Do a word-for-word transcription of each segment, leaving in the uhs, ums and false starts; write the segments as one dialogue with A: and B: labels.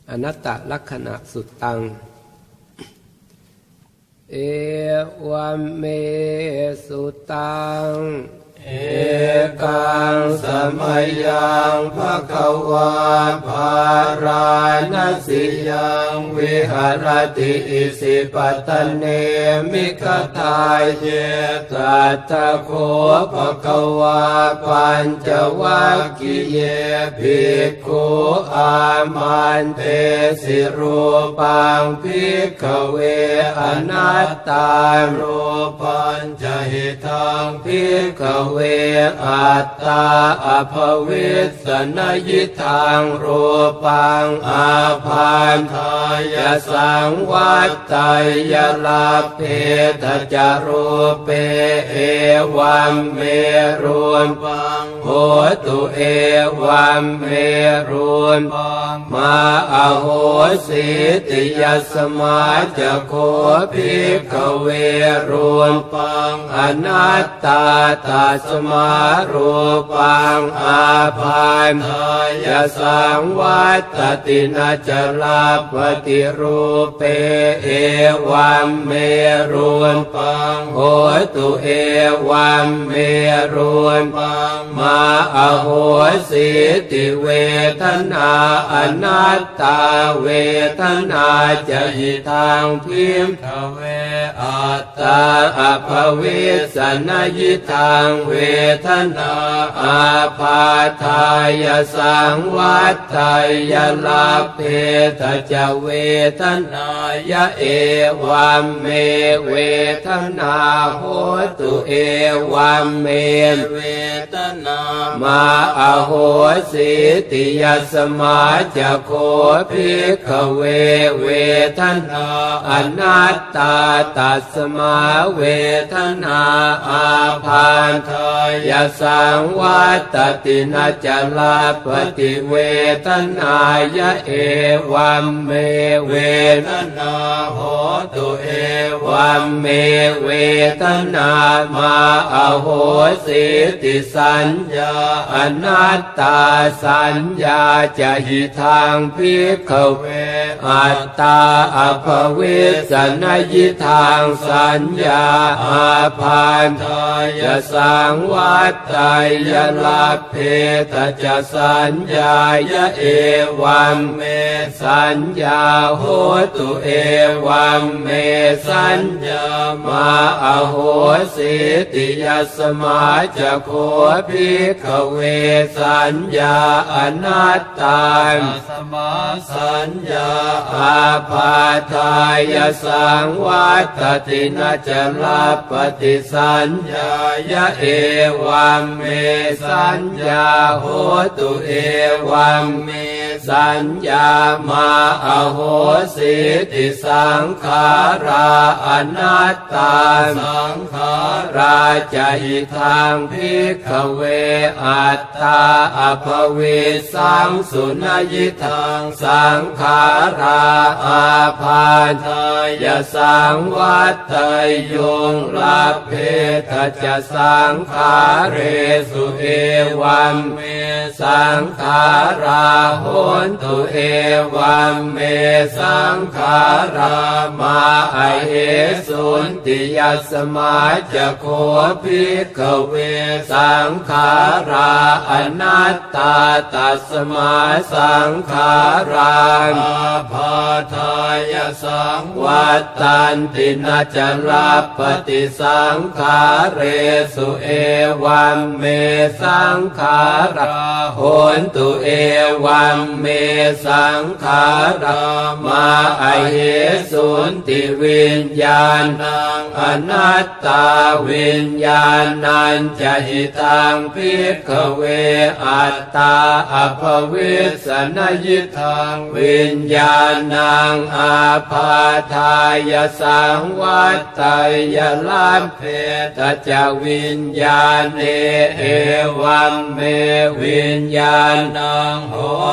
A: อนัตตลักขณะสุตตังเอวัมเมสุตังเอกังสมัยยังภควาภาราณสิยังวิหารติอิสิปตเนมิคทายเยตัตถะโคภควาปัญจวัคคีเยภิกขุอามันเตสิรูปังภิกขเวอนัตตารูปัญจหิตังภิกขเวอัตตาอภวิสสนยิทังรูปังอาภันทายสังวัตไตยลาเพทจารูเปเอวัมเมรูปังโหตุเอวัมเมรูปังมาอโหสิติยัสมาจะโคภิกขเวรูปังอนัตตาตัสมารูปังอาภันทายสังวัตตินาจลาปฏิรูเปเอวัมเมรูปังโหตุเอวัมเมรูปังมาอโหสิติเวทนาอนัตตาเวทนาจะหิทังพิมขเวอัตตาอภวิสสนยิทังเวทนาอาภาทายสังวัตไตยลาเพทจเวทนายะเอวัมเมเวทนาโหตุเอวัมเมเวทนามาอโหสิติยัสมาจะโคภิกขเวเวทนาอนัตตาตัสมาเวทนาอาภันทายสังวัตตินาจลาปฏิเวทนายะเอวัมเมเวทนาโหตุเอวัมเมเวทนามาอโหสิติสัญญาอนัตตาสัญญาจะหิทังภิกขเวอัตตาอภวิสสนยิทังสัญญาอาภันทายสังวัตไตยลาเพทจะสัญญายะเอวัมเมสัญญาโหตุเอวัมเมสัญญามาอโหสิติยัสมาจะโคภิกขเวสัญญาอนัตตาสมาสัญญาอาภาทายสังวัตตินาจลาปฏิสัญญายะเอวัมเมสัญญาโหตุเอวัมเมสัญญามาอโหสิติสังขาราอนัตตาสังขาราจะหิทังภิกขเวอัตตาอภวิสังสุนยิทังสังขาราอาภาทายสังวัตไตยงลาเพทจะสังขาเรสุเอวัมเมสังขาราโหนตุเอวัมเมสังขารามาอเหสุนติยัสมาจะโคภิกขเวสังขาราอนัตตาตัสมาสังขาราอาภาทายสังวัตตันตินาจลาปฏิสังขาเรสุเอวัมเมสังขาราโหนตุเอวัมเมสังขารามาอเหสุนติวิญญาณังอนัตตาวิญญาณัญจะหิตังภิกขเวอัตตาอภวิสสนยิทังวิญญาณังอาภาทายสังวัตไตยลาเพทจะวิญญาณเนเอวัมเมวิญญาณังโหตุ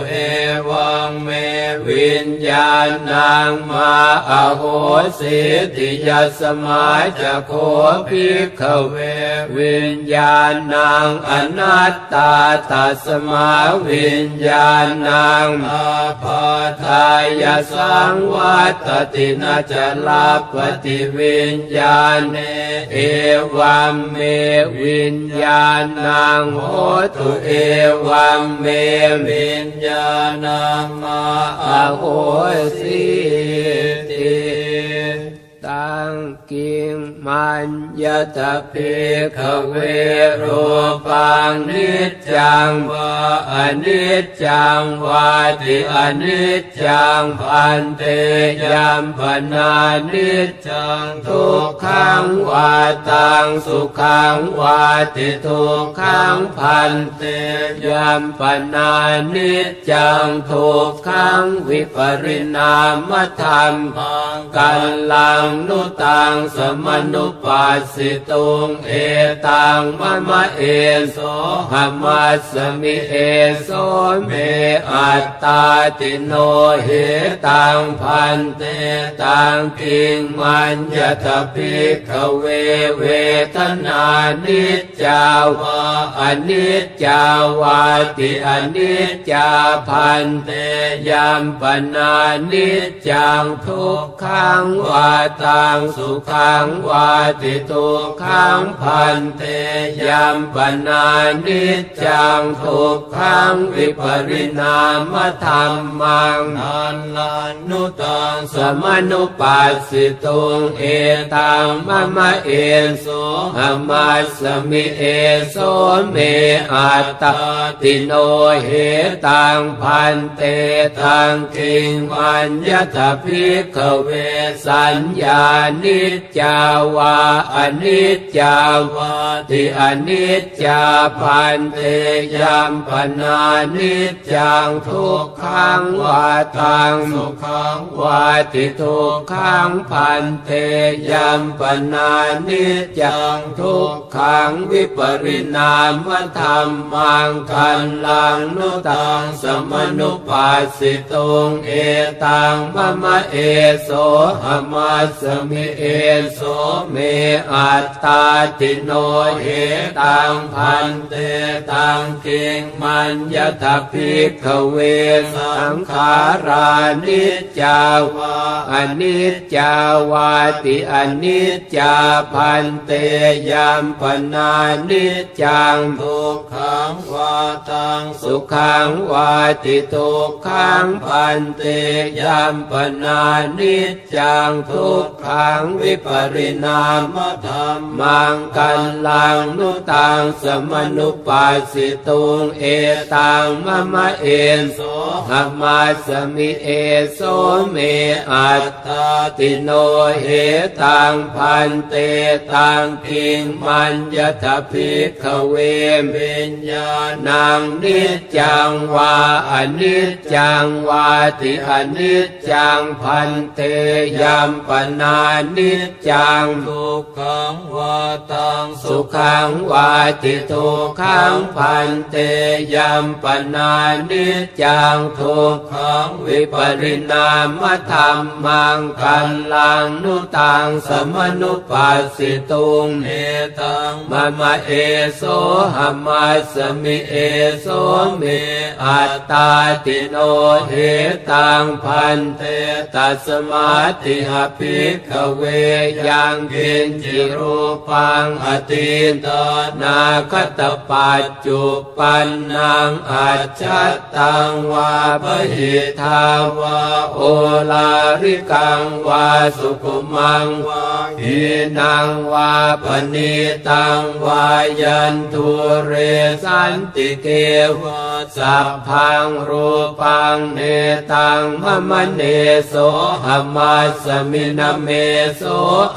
A: เอวังเมวิญญาณังมาอโหสิติยัสมาจะโคภิกขเววิญญาณังอนัตตาตัสมาวิญญาณังอาภาทายสังวัตตินาจลาปฏิวิญญาณเอวัมเมวิญญาณังโหตุเอวัมเมวิญญาณังมาอโหสิติตังกิงมัญญตภิกขเวรูปังนิจจังวาอนิจจังวาติอนิจจังพันเตยัมปนานิจจังทุกขังวาตังสุขังวาติทุกขังพันเตยัมปนานิจจังทุกขังวิปริณามธรรมังกัลลังนุตังสมนุปัสสิตุงเอตังมะมะเอโสหมัสสมิเอโสเมอัตตาติโนเหตังพันเตตังกิงมัญญตภิกขเวเวทนานิจจาวาอนิจจาวาติอนิจจาพันเตยัมปนานิจจังทุกขังวาตังสุขังวาติทุกขังพันเตยัมปนานิจจังทุกขังวิปริณามธรรมังนันลานุตังสมนุปัสสิตุงเอตังมะมะเอโสหมัสสมิเอโสเมอัตตาติโนเหตังพันเตตังกิงมัญญตภิกขเวสัญญานิจจาวาอนิจจาวาติอนิจจาพันเตยัมปนานิจจังทุกขังวาตังสุขังวาติทุกขังพันเตยัมปนานิจจังทุกขังวิปริณามธรรมังคัลลังนุตังสมนุปัสสิตุงเอตังมะมะเอโสหมัสสมิเอโสเมอัตตาติโนเหตังพันเตตังกิงมัญญตภิกขเวสังขารานิจจาวาอนิจจาวาติอนิจจาพันเตยัมปนานิจจังทุกขังวาตังสุขังวาติทุกขังพันเตยัมปนานิจจังทุกขังวิปริณามธรรมังกัลลังนุตังสมนุปัสสิตุงเอตังมะมะเอโสหมัสสมิเอโสเมอัตตาติโนเหตังพันเตตังกิงมัญญตภิกขเววิญญาณังนิจจังวาอนิจจังวาติอนิจจังพันเตยัมปนานิจจังทุกขังวาตังสุขังวาติทุกขังพันเตยัมปนานิจจังทุกขังวิปริณามธรรมังคัลลังนุตังสมนุปัสสิตุงเอตังมะมะเอโสหมัสสมิเอโสเมอัตตาติโนเหตังพันเตตัสมาติหภิกขเวยังกินจิรูปังอติตนาคตปัจจุปันนังอัจฉัตตังวาปหิทาวาโอลาริกังวาสุขุมังวาหินังวาปณิตังวายันทุเรสันติเกวะสัพพังรูปังเนตังมะมะเนโสหมัสสมินะเมโสอัต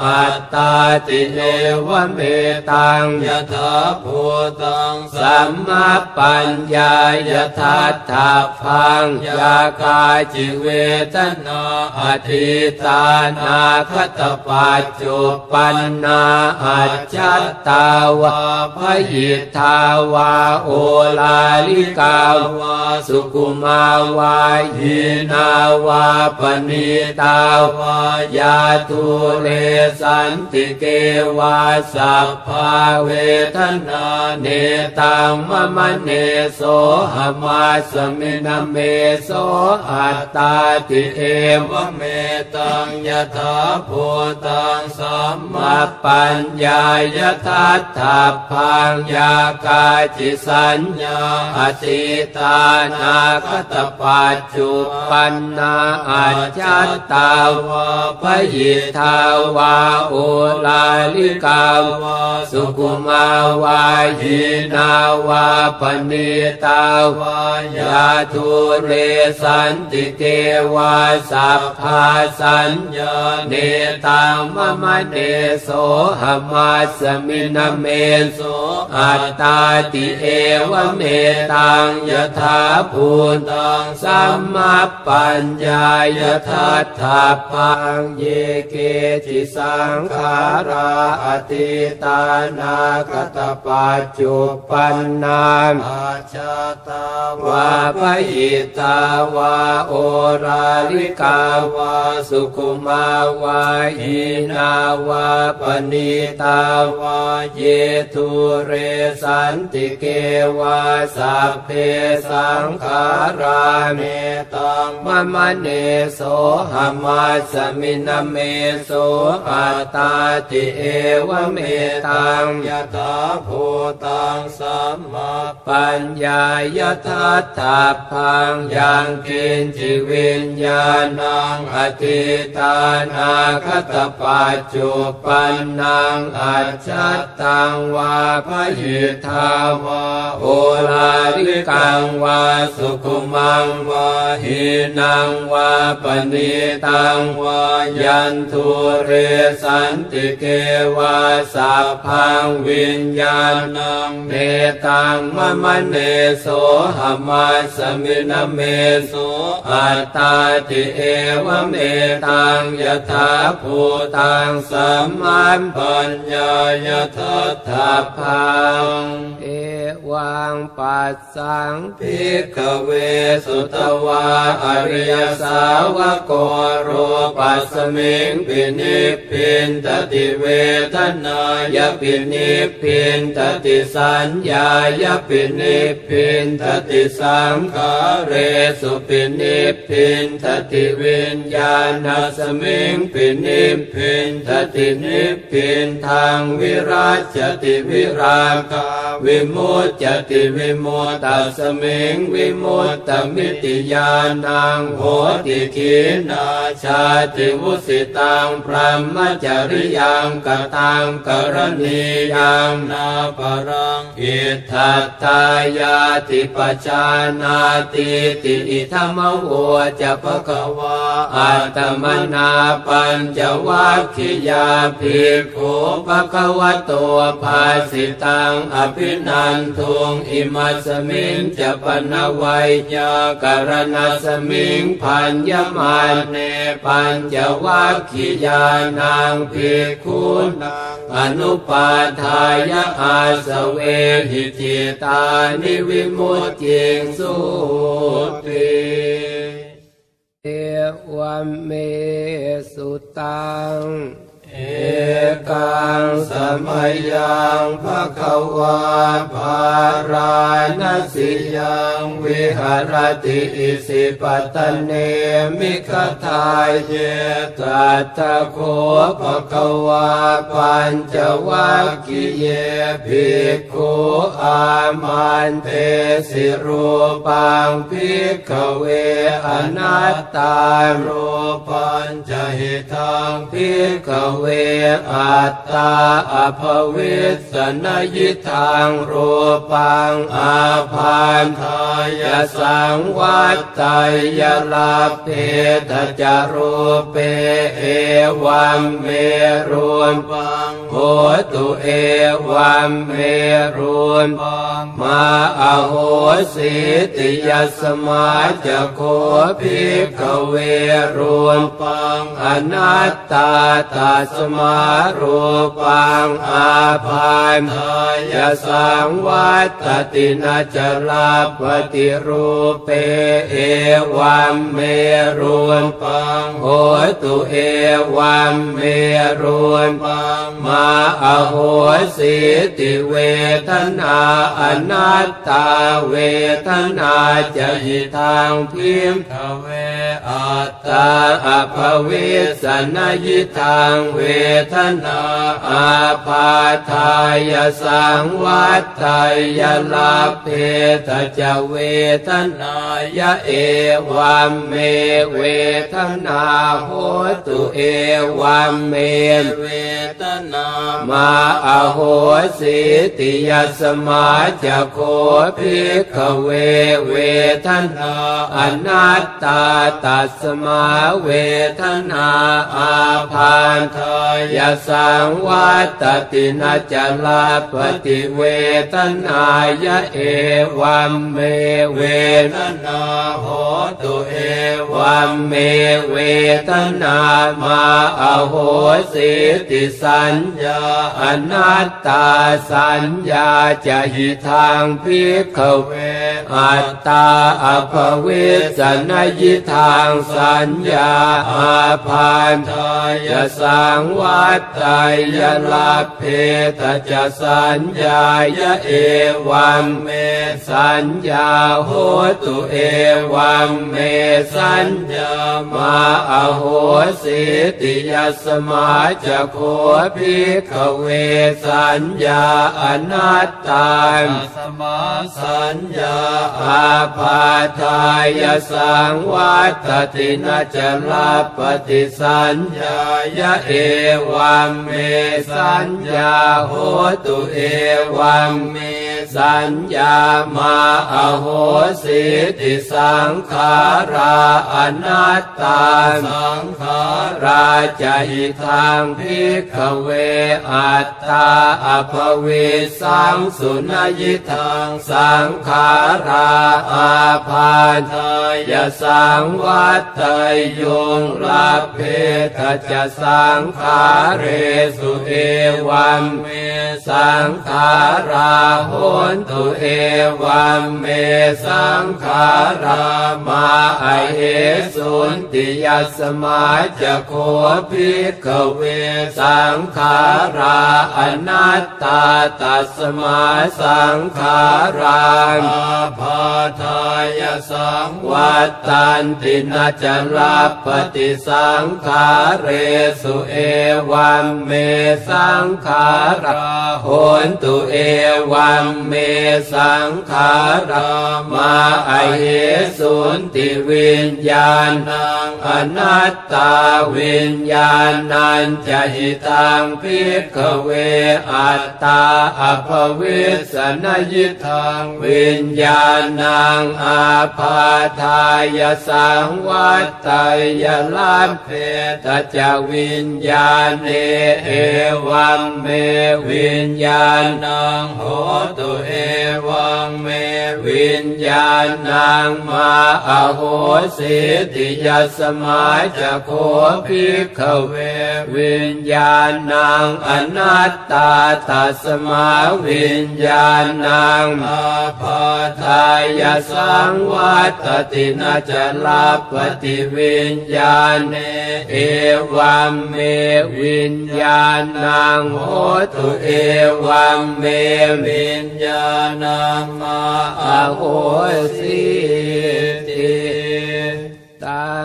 A: ตาติเอวเมตังยถาภูตังสัมมาปัญญายถาถาพังยากาจิเวทนาอธิตานาคตปัจจุปันนาอัจจัตตาวาพยิทาวาโอลาลิกาวาสุกุมาวาหินาวาปณิตาวายาทุเลสันติเกวาสัพพาเวทนาเนตังมะมะเนโสหมาสมินาเมโสอัตตาติเอวเมตังยถาภูตังสัมมาปัญญายถาถาพังยากาจิสัญญาอธิตานาคตปัจจุปันนาอัจจัตตาวาพยิทาวาโอลาลิกาวาสุกุมาวาหินาวาปณิตาวายาทุเรสันติเกวาสัพพาสัญญาเนตังมะมะเนโสหมาสมินาเมโสอัตตาติเอวเมตังยถาภูตังสัมมาปัญญายถาถาพังเยเกจิสังขาราอธิตานาคตปัจจุปันนาอาจตาวาพยิตาวาโอราลิกาวาสุขุมาวาหินาวาปณิตาวาเยทุเรสันติเกวาสัพเพสังขาราเมตังมะมะเนโสหมาสมินาเมโสอัตตาติเอวเมตังยถาภูตังสัมมาปัญญายถาถาพังยังกินจิวิญญาณังอธิตานาคตปัจจุปันนังอัจจัตตังวาพยิทาวาโอลาลิกังวาสุขุมังวาหินังวาปณิตังวายันทุเรสันติเกวาสัพพังวิญญาณังเนตังมะมะเนโสหมาสมินาเมโสอัตตาติเอวเมตังยถาภูตังสัมมาปัญญายถาถาพังเอวังปัสสังภิกขเวสุตวาอริยสาวกโรปัสมิงปินิพพินตติเวทนายปินิพพินตติสัญญายปินิพพินตติสังขาเรสุปินิพพินตติวิญญาณสมิงปินิพพินตตินิพพินทางวิราชติวิราคาวิมุตจติวิมุตตัสมิงวิมุตตมิติญาณังโหติขีนาชาติวุสิตังพรหมจริยังกตังกรณียังนาปรังอิทัตตายาติปัจจานาติติอิธรรมโวจะภควาอัตตมนาปัญจวัคคียาภิกขุภควโตภาสิตังอภินันทุงอิมัสมิงจะปนวัยยากรณสมิงพัญญมาเนปัญจวัคคียานังภิกขุนังอนุปาทายะอาสเวหิจิตานิวิมุตติงสุติเอวเมสุตังเอกังสมัยยังภควาภาราณสียังวิหารติอิสิปตเนมิคทายเยตัตถะโคภควาปัญจวัคคีเยภิกขุอามันเตสิรูปังภิกขเวอนัตตารูปัญจหิตังภิกขเวอัตตาอภวิสสนยิทังรูปังอาพันธายสังวัตไตยลาเพทจารูเปเอวัมเมรุนปังโหตุเอวัมเมรุนปังมาอโหสิติยสมาจะโคภิกขเวรุนปังอนัตตาตัสมารูปังอาพันธายสังวัตตินาจลาปฏิรูปเปเอวัมเมรุนปังโหตุเอวัมเมรุนปังมาอโหสิติเวทนาอนัตตาเวทนาจะหิทางพิมขเวอัตตาอภวิสสนยิทังเวทนาอาพาทายสังวัตไตยลาเพทจเวทนายะเอวัมเมเวทนาโหตุเอวัมเมเวทนามาอโหสิติยสมาจะโคภิกขเวเวทนาอนัตตาตัสมาเวทนาอาพันธายสังวัตตินาจลาปฏิเวทนายะเอวัมเมเวทนาโหตุเอวัมเมเวทนามาอโหสิติสัญญาอนัตตาสัญญาจะหิทางภิกขเวอัตตาอภวิสสนยิทางสัญญาอาพันธายสังวัตไตยลาเพทจสัญญายะเอวัมเมสัญญาโหตุเอวัมเมสัญญามาอโหสิติยสมาจะโคภิกขเวสัญญาอนัตตาสมาสัญญาอาพาทายสังวัตตินาจลาปฏิสัญญายะเอวัมเมสัญญาโหตุเอวัมเมสัญญามาอโหสิติสังขาราอนัตตาสังขาราจะหิทางภิกขเวอัตตาอภวิสังสุนยิทังสังขาราอาพาทายสังวัตไตยงลาเพทจสังขาเรสุเอวัมเมสังขาราโหนตุเอวัมเมสังขารามาอเหสุนติยสมาจะโคภิกขเวสังขาราอนัตตาตัสมาสังขาราอาพาทายสังวัตตันตินาจลาปฏิสังขาเรสุเอวัมเมสังขาราโหนตุเอวัมเมสังขารามาอเหสุนติวิญญาณังอนัตตาวิญญาณัญจะหิตังภิกขเวอัตตาอภวิสสนยิทังวิญญาณังอาพาทายสังวัตไตยลาเพทจวิญญาณเอวัมเมวิญญาณังโหตุเอวัมเมวิญญาณังมาอโหสิติยสมาจะโคภิกขเววิญญาณังอนัตตาตัสมาวิญญาณังอาพาทายสังวัตตินาจลาปฏิวิญญาณเอวัมเมวิญญาณังโหตุเอวัมเมวิญญาณังมาอโหสิติตัง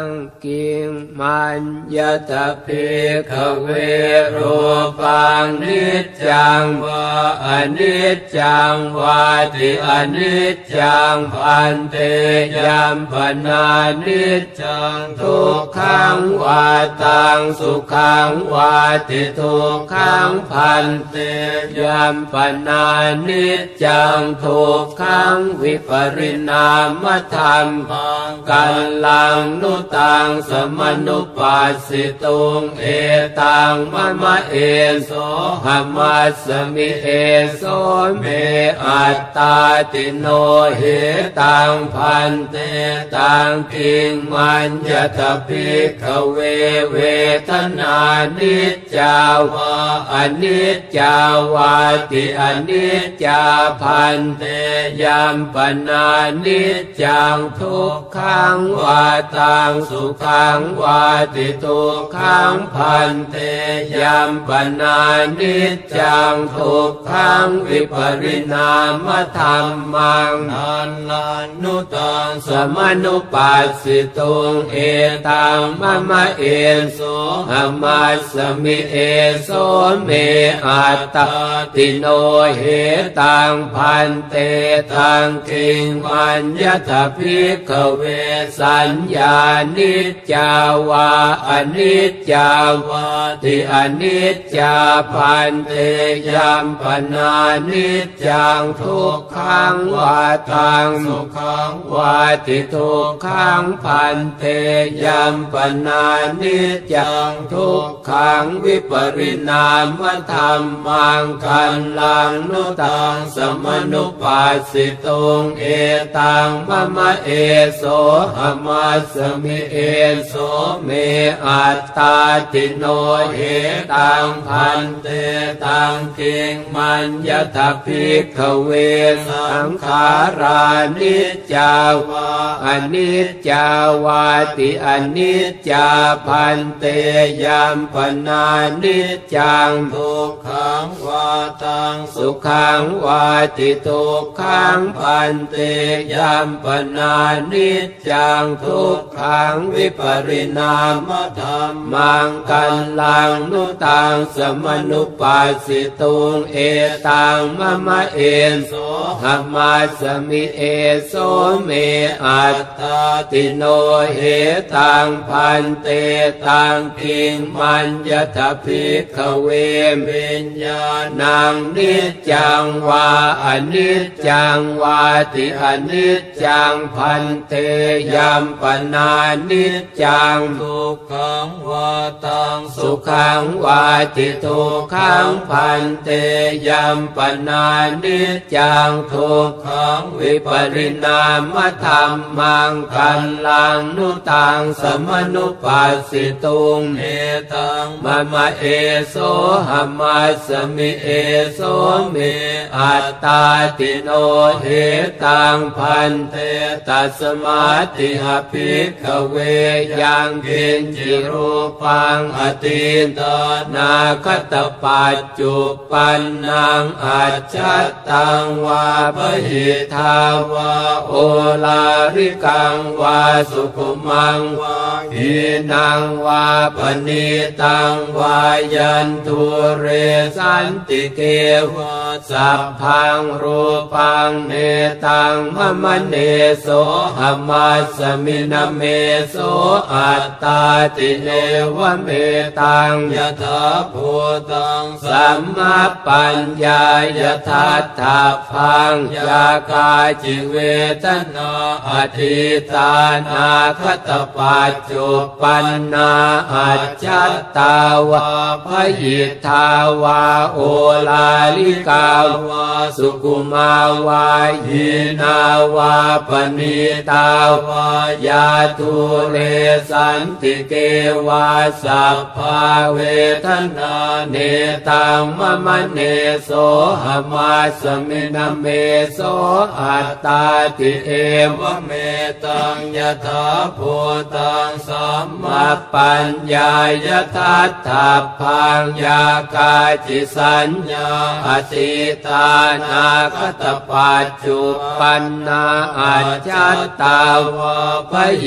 A: งกิงมันยตภิกขเวรูปังนิจจังวาอนิจจังวาติอนิจจังพันเตยัมปนานิจจังทุกขังวาตังสุขังวาติทุกขังพันเตยัมปนานิจจังทุกขังวิปริณามธรรมังกัลลังนุตังสมนุปัสสิตุงเอตังมะมะเอโสหมัสสมิเอโสเมอัตตาติโนเหตังพันเตตังกิงมัญญตภิกขเวเวทนานิจจาวาอนิจจาวาติอนิจจาพันเตยัมปนานิจจังทุกขังวาตังสุขังวาติทุกขังพันเตยัมปนานิจจังทุกขังวิปริณามธรรมังนันนานุตังสมนุปัสสิตุงเอตังมะมะเอโสหมัสสมิเอโสเมอัตตาติโนเหตังพันเตตังกิงมัญญตภิกขเวสัญญานิจจาวาอนิจจาวาติอนิจจาพันเตยัมปนานิจจังทุกขังวาตังสุขังวาติทุกขังพันเตยัมปนานิจจังทุกขังวิปริณามธรรมังกัลลังนุตังสมนุปัสสิตุงเอตังมะมะเอโสหมัสสมิเอโสเมอัตตาติโนเหตังพันเตตังกิงมัญญตภิกขเวสังขารานิจจาวาอนิจจาวาติอนิจจาพันเตยัมปนานิจจังทุกขังวาตังสุขังวาติทุกขังพันเตยัมปนานิจจังทุกขังวิปริณามธรรมังกัลลังนุตังสมนุปัสสิตุงเอตังมะมะเอโสหมัสสมิเอโสเมอัตตาติโนเหตังพันเตตังกิงมัญญตภิกขเววิญญาณังนิจจังวาอนิจจังวาติอนิจจังพันเตยัมปนานิจจังทุกขังวาตังสุขังวาติทุกขังพันเตยัมปนานิจจังทุกขังวิปริณามธรรมังกัลลังนุตังสมนุปัสสิตุงเอตังมะมะเอโสหมัสสมิเอโสเมอัตตาติโนเหตังพันเตตัสมาติหภิกขเวยังกินจิรูปังอติตนาคตปัจจุปันนังอัจฉตังวาปหิทาวาโอลาริกังวาสุขุมังวาหินังวาปณิตังวายันทุเรสันติเกวะสัพพังรูปังเนตังมะมะเนโสหมัสสมินะเมโสอัตตาติเนวะเมตังยถาภูตังสัมมาปัญญายถาถาพังยากาจิเวทนาอธิตานาคตปัจจุปันนาอัจฉตาวาพยิทาวาโอลาลิกาวาสุกุมาวาหินาวาปณิตาวายาทุเรสันติเกวาสัพพาเวทนาเนตังมะมะเนโสหมัสสมินะเมโสอัตตาติเอวะเมตังยถาภูตังสัมมาปัญญายถาถาพังยากาจิสัญญาอธิตานาคตปัจจุปันนาอัจฉตาวาพยิท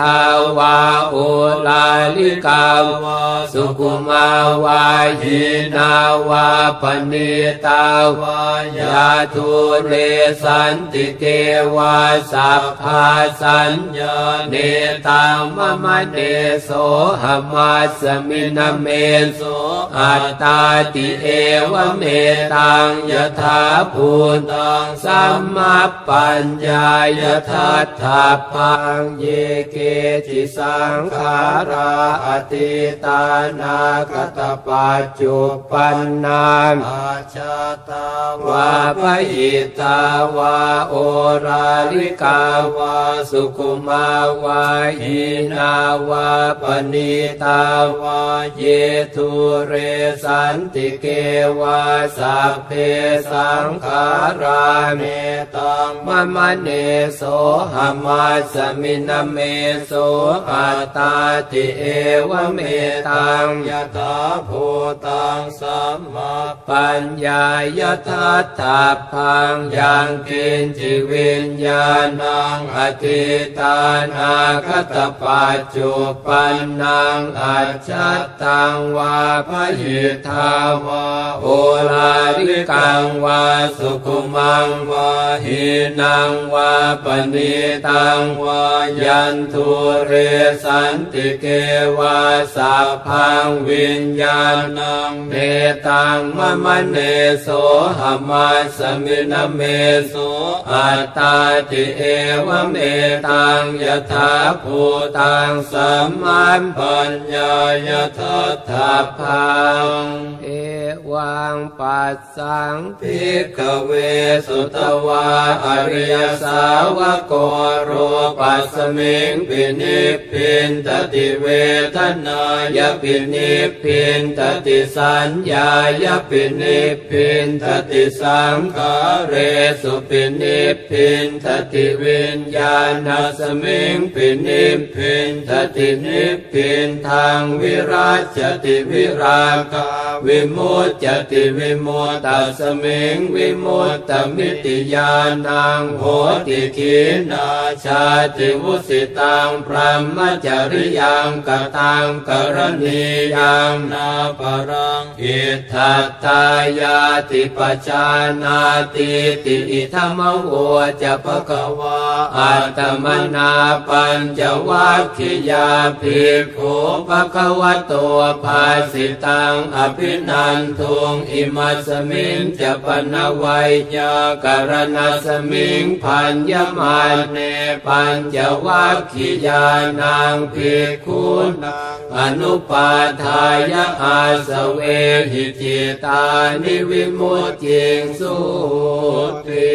A: าวาโอลาลิกาวาสุขุมาวาหินาวาปณิตาวายาทุเรสันติเกวาสัพพาสัญญาเนตังมะมะเนโสหมัสสมินะเมโสอัตตาติเอวะเมตังยถาภูตังสัมมาปัญญายทัฏฐาพังเยเกจิสังขาราอติตานาคตปัจจุปันนาอาชาตาวาภยิตาวาโอราลิกาวาสุขุมาวาหินาวาปณิตาวาเยทุเรสันติเกวาสัพเพสังขาราเมตังมะมะเนโสหมัสสมินะเมโสอัตตาติเอวะเมตังยถาภูตังสัมมาปัญญายทัฏฐาพังยังกินจิวิญญาณังอธิตานาคตปัจจุปันนังอัจฉตังวาภยิทาวาโอลาลิกังวาสุขุมังวาหินังวาปณิตังวายันทุเรสันติเกวาสัพพังวิญญาณังเนตังมะมะเนโสหมัสสมินะเมโสอัตตาติเอวะเมตังยถาภูตังสัมมาปัญญายทัฏฐาพังเอวังปัสสังภิกขเวสุตวาอริยสาวกโรปัสสมิงปินิพพินตติเวทนายปินิพพินตติสัญญายปินิพพินตติสังขาเรสุปินิพพินตติวิญญาณสมิงปินิพพินตตินิพพินทางวิราชติวิราคาวิมุตจติวิมุตตสมิงวิมุตตมิติญาณังโหติขีนาชาติวุสิตังพรหมจริยังกตังกรณียังนาปรังอิทธัตตายาติปัจจานาติติอิทัมโวจะภควาอัตตมนาปัญจวัคคิยาภิกขุภควโตภาสิตังอภินันทุงอิมัสมิงจะปนวัยยากรณัสมิงพันยมันเนปัญจวัคคิยานังภิกขุนังอนุปาทายะอาสเวหิจิตานิวิมุตติสุติ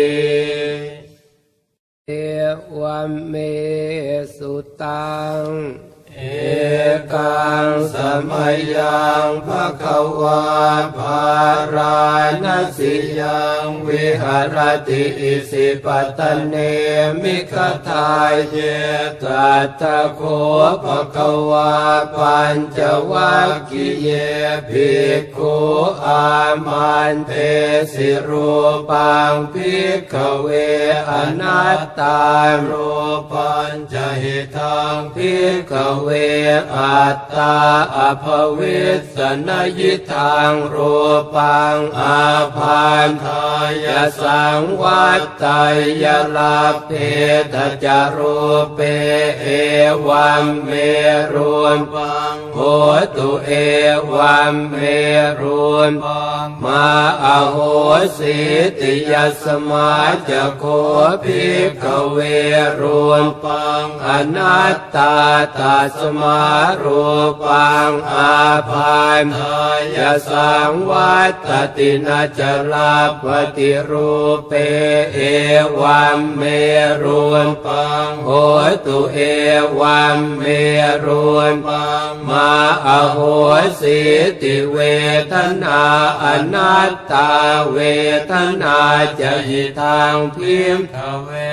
A: เอวเมสุตังเอกังสมัยยังภควาภาราณสิยังวิหารติอิสิปตเนมิคทายเยตัตถโคภควาปัญจวัคคิเยภิกขุอามันเตสิรูปังภิกขเวอนัตตารูปัญจหิตังภิกขเวอัตตาอภวิสสนยิทังรูปังอาภันทายสังวัตไตยลาเพทจารูเปเอวัมเมรูปังโหตุเอวัมเมรูปังมาอโหสิติยสมาจโคภิกขเวรูปังอนัตตาตัสมารูปังอาภันทายสังวัตตินาจลาปฏิรูปเปเอวัมเมรูปังโหตุเอวัมเมรูปังมาอโหสิติเวทนาอนัตตาเวทนาจะหิทางพิมขเวอ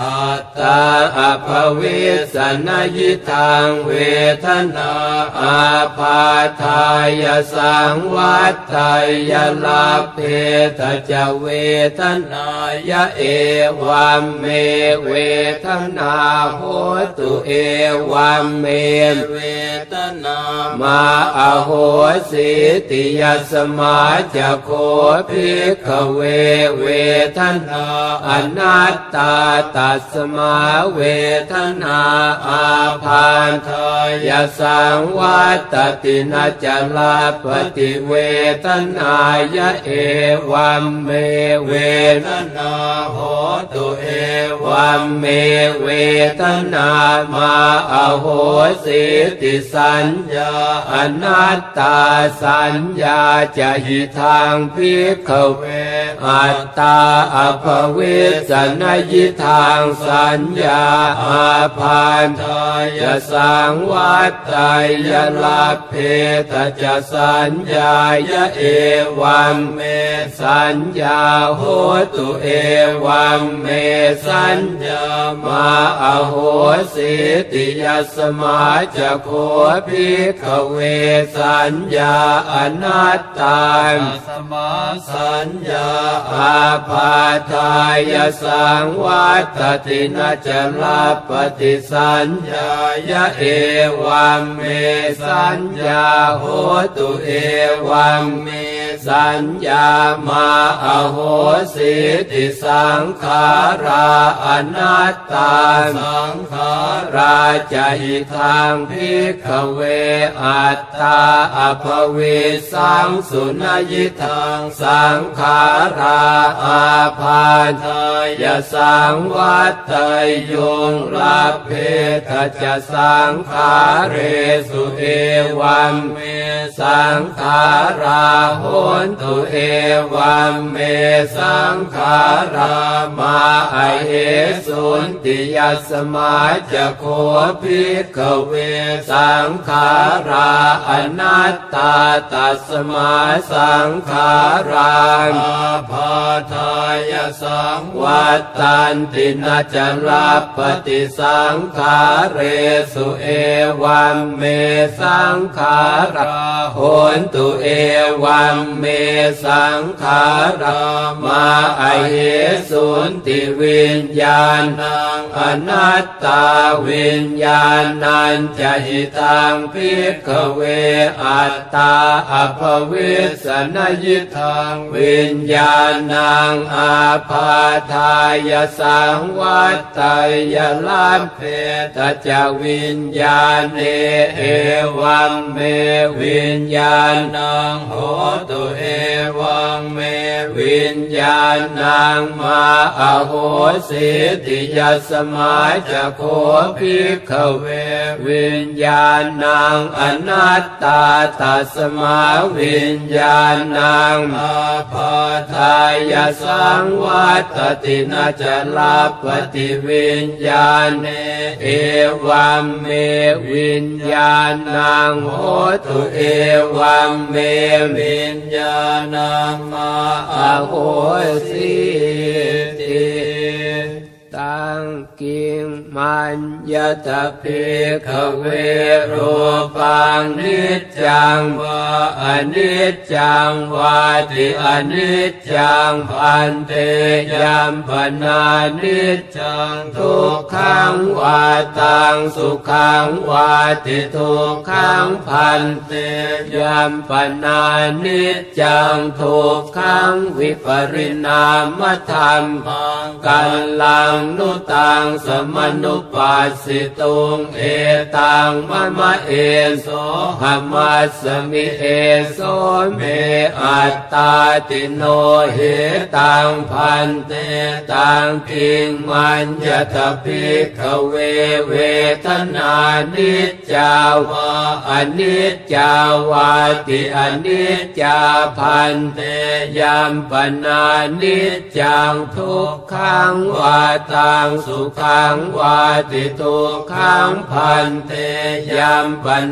A: อัตตาอภวิสนยิทังเวทนาอาพาทายสังวัฏไทยลาเพทจะเวทนายะเอวัมเมเวทนาโหตุเอวัมเมเวทนามาอโหสิติยสมาจะโคภิกขเวเวทนาอนัตตาตัสมาเวทนาอาพันธายสังวัตตินาจลาปฏิเวทนายะเอวัมเมเวทนาโหตุเอวัมเมเวทนามาอโหสิติสัญญาอนัตตาสัญญาจะหิทางภิกขเวอัตตาอภวิสนยิทางสัญญาอาพันธายสังวัฏไตยลาเพทจะสัญญายะเอวัมเมสัญญาโหตุเอวัมเมสัญญามาอโหสิติยสมาจะโคภิกขเวสัญญาอนัตตาสมาสัญญาอาพาทายสังวัตตินาจลาปฏิสัญญายะเอวัมเมสัญญาโหตุเอวัมเมสัญญามาอโหสิติสังขาราอนัตตาสังขาราจะหิทางภิกขเวอัตตาอภวิสังสุนยิทังสังขาราอาพาทายสังวัฏไตโยงลาเพทจะสังขาเรสุเอวัมเมสังขาราโหนตุเอวัมเมสังขารามาอเหสุนติยสมาจะโคภิกขเวสังขาราอนัตตาตัสมาสังขาราอาพาทายสังวัตตันตินาจลาปฏิสังขาเรสุเอวัมเมสังขาราโหนตุเอวัมเมสังขารามาอเหสุนติวิญญาณังอนัตตาวิญญาณัญจะหิตังภิกขเวอัตตาอภวิสนยิทังวิญญาณังอาพาทายสังวัฏไตยลาเพทจะวิญญาณเนเอวัมเมวิญญาณังโหตุเอวัมเมวิญญาณังมาอโหสิติยสมาจะโคภิกขเววิญญาณังอนัตตาตัสมาวิญญาณังอาพาทายสังวัตตินาจลาปฏิวิญญาณเอวัมเมวิญญาณังโหตุเอวัมเมวิญญาณังมาอโหสิติตังกิงมันยตภิกขเวรูปังนิจจังวาอนิจจังวาติอนิจจังพันเตยัมปนานิจจังทุกขังวาตังสุขังวาติทุกขังพันเตยัมปนานิจจังทุกขังวิปริณามธรรมังกัลลังนุตังสมนุปัสสิตุงเอตังมะมะเอโสหมัสสมิเอโสเมอัตตาติโนเหตังพันเตตังกิงมัญญตภิกขเวเวทนานิจจาวาอนิจจาวาติอนิจจาพันเตยัมปนานิจจังทุกขังวาตังสุขังวาติทุกขังพันเตยัมปนา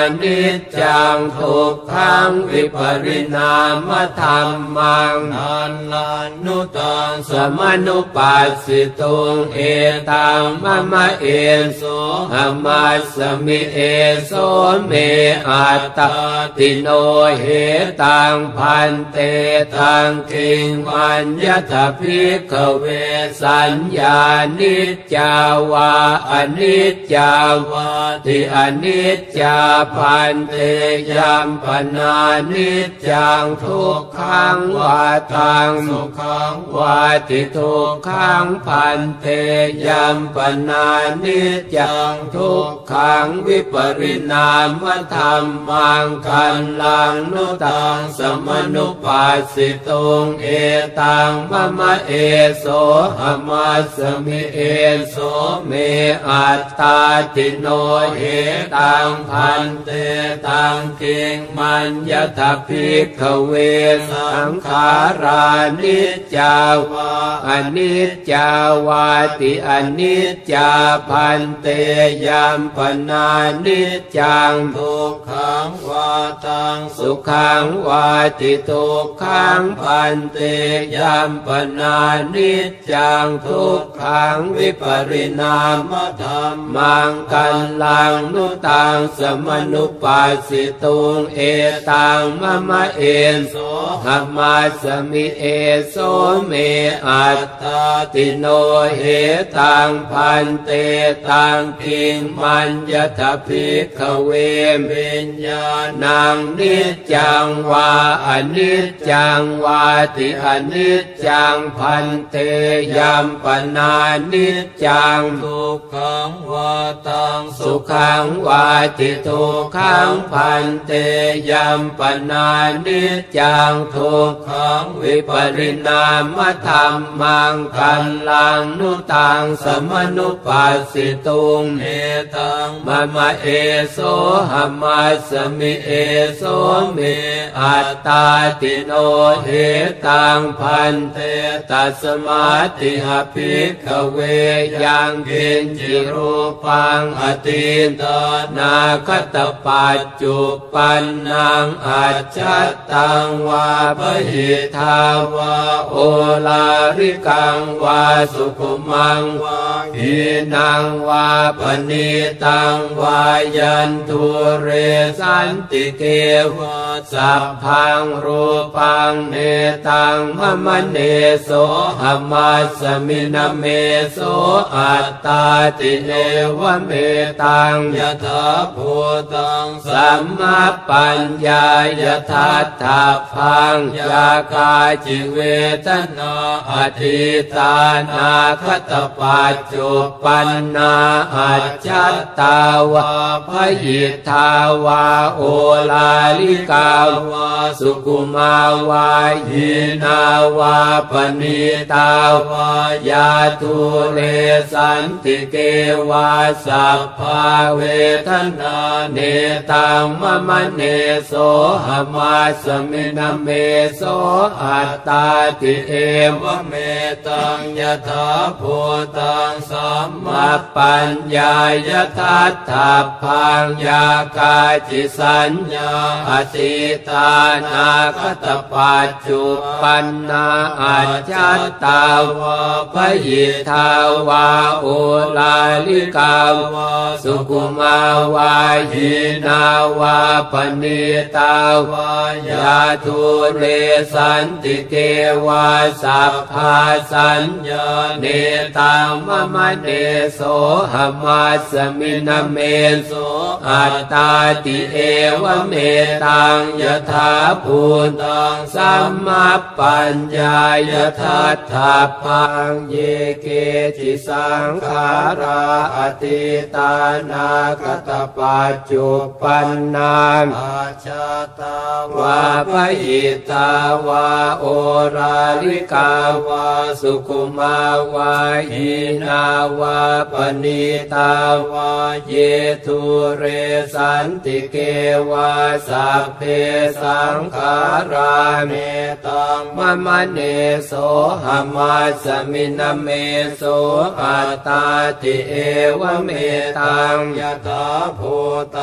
A: นิจจังทุกขังวิปริณามธัมมังนันลานุตังสมนุปัสสิตุงเอตังมะมะเอโสหมัสสมิเอโสเมอัตตติโนเหตังพันเตตังคิงมัญญทภิกขเวสัญญานิจจาวาอนิจจาวาติอนิจจาพันเตยัมปนานิจจังทุกขังวาตังสุขังวาติทุกขังพันเตยัมปนานิจจังทุกขังวิปริณามธัมมังคันลังนุตังสมนุปัสสิตุงเอตังมะมะเอโสหมัสสมิเอโสเมอัตตาติโนเหตังพันเตตังกิงมัญญทภิกขเวสังขารานิจจาวาอนิจจาวาติอนิจจาพันเตยัมปนานิจจังทุกขังวาตังสุขังวาติทุกขังพันเตยัมปนานิจจังทุกขังวิปริณามธัมมังกัลลังนุตังสมนุปัสสิตุงเอตังมะมะเอโสหมัสสมิเอโสเมอัตตาติโนเหตังพันเตตังกิงมัญญทภิกขเววิญญาณังนิจจังวาอนิจจังวาติอนิจจังพันเตยัมปนานิจจังทุกขังวาตังสุขังวาติทุกขังพันเตยัมปนานิจจังทุกขังวิปริณามธัมมังคัลลังนุตังสมนุปัสสิตุงเอตังมะมะเอโสหมัสสมิเอโสเมอัตตาติโนเหตังพันเตตัสมาติหภิกขเวยังกินจิรูปังอติตนาคตปัจจุปันนังอัจฉตังวาปหิทาวาโอลาริกังวาสุขุมังวาหินังวาปณิตังวายันทุเรสันติเกวะสัพพังรูปังเนตังมะมะเนโสหมัสสมินะเมโสอัตตาติเนวะเมตังยถาภูตังสัมมาปัญญายถาทัพพังยากาจิเวทนาอธิตานาคตปัจจุปันนาอัจฉตาวาพยิทาวาโอลาลิกาวาสุกุมาวาหินาวาปณิตาวายาทุเรสันติเกวาสัพพาเวทนาเนตังมะมะเนโสหมัสสมินะเมโสอัตตาติเอวะเมตังยถาภูตังสัมมาปัญญายถาทัพพังยากาจิสัญญาอธิตานาคตปัจจุปันนาอัจฉตาวาพยิทาวาโอลาลิกาวาสุกุมาวาหินาวาปณิตาวายาทุเรสันติเกวาสัพพาสัญญาเนตังมะมะเนโสหมัสสมินะเมโสอัตตาติเอวะเมตังยถาภูตังสัมมาปัญญายถาทัพพังเยเกจิสังขาราอติตานาคตปัจจุปันนาอาชาตาวาพยิตาวาโอราลิกาวาสุขุมาวาหินาวาปณิตาวาเยทุเรสันติเกวาสัพเพสังขาราเมตังมะมะเนโสหมัสสมินะเมโสอัตตาติเอวะเมตังยถาภูตั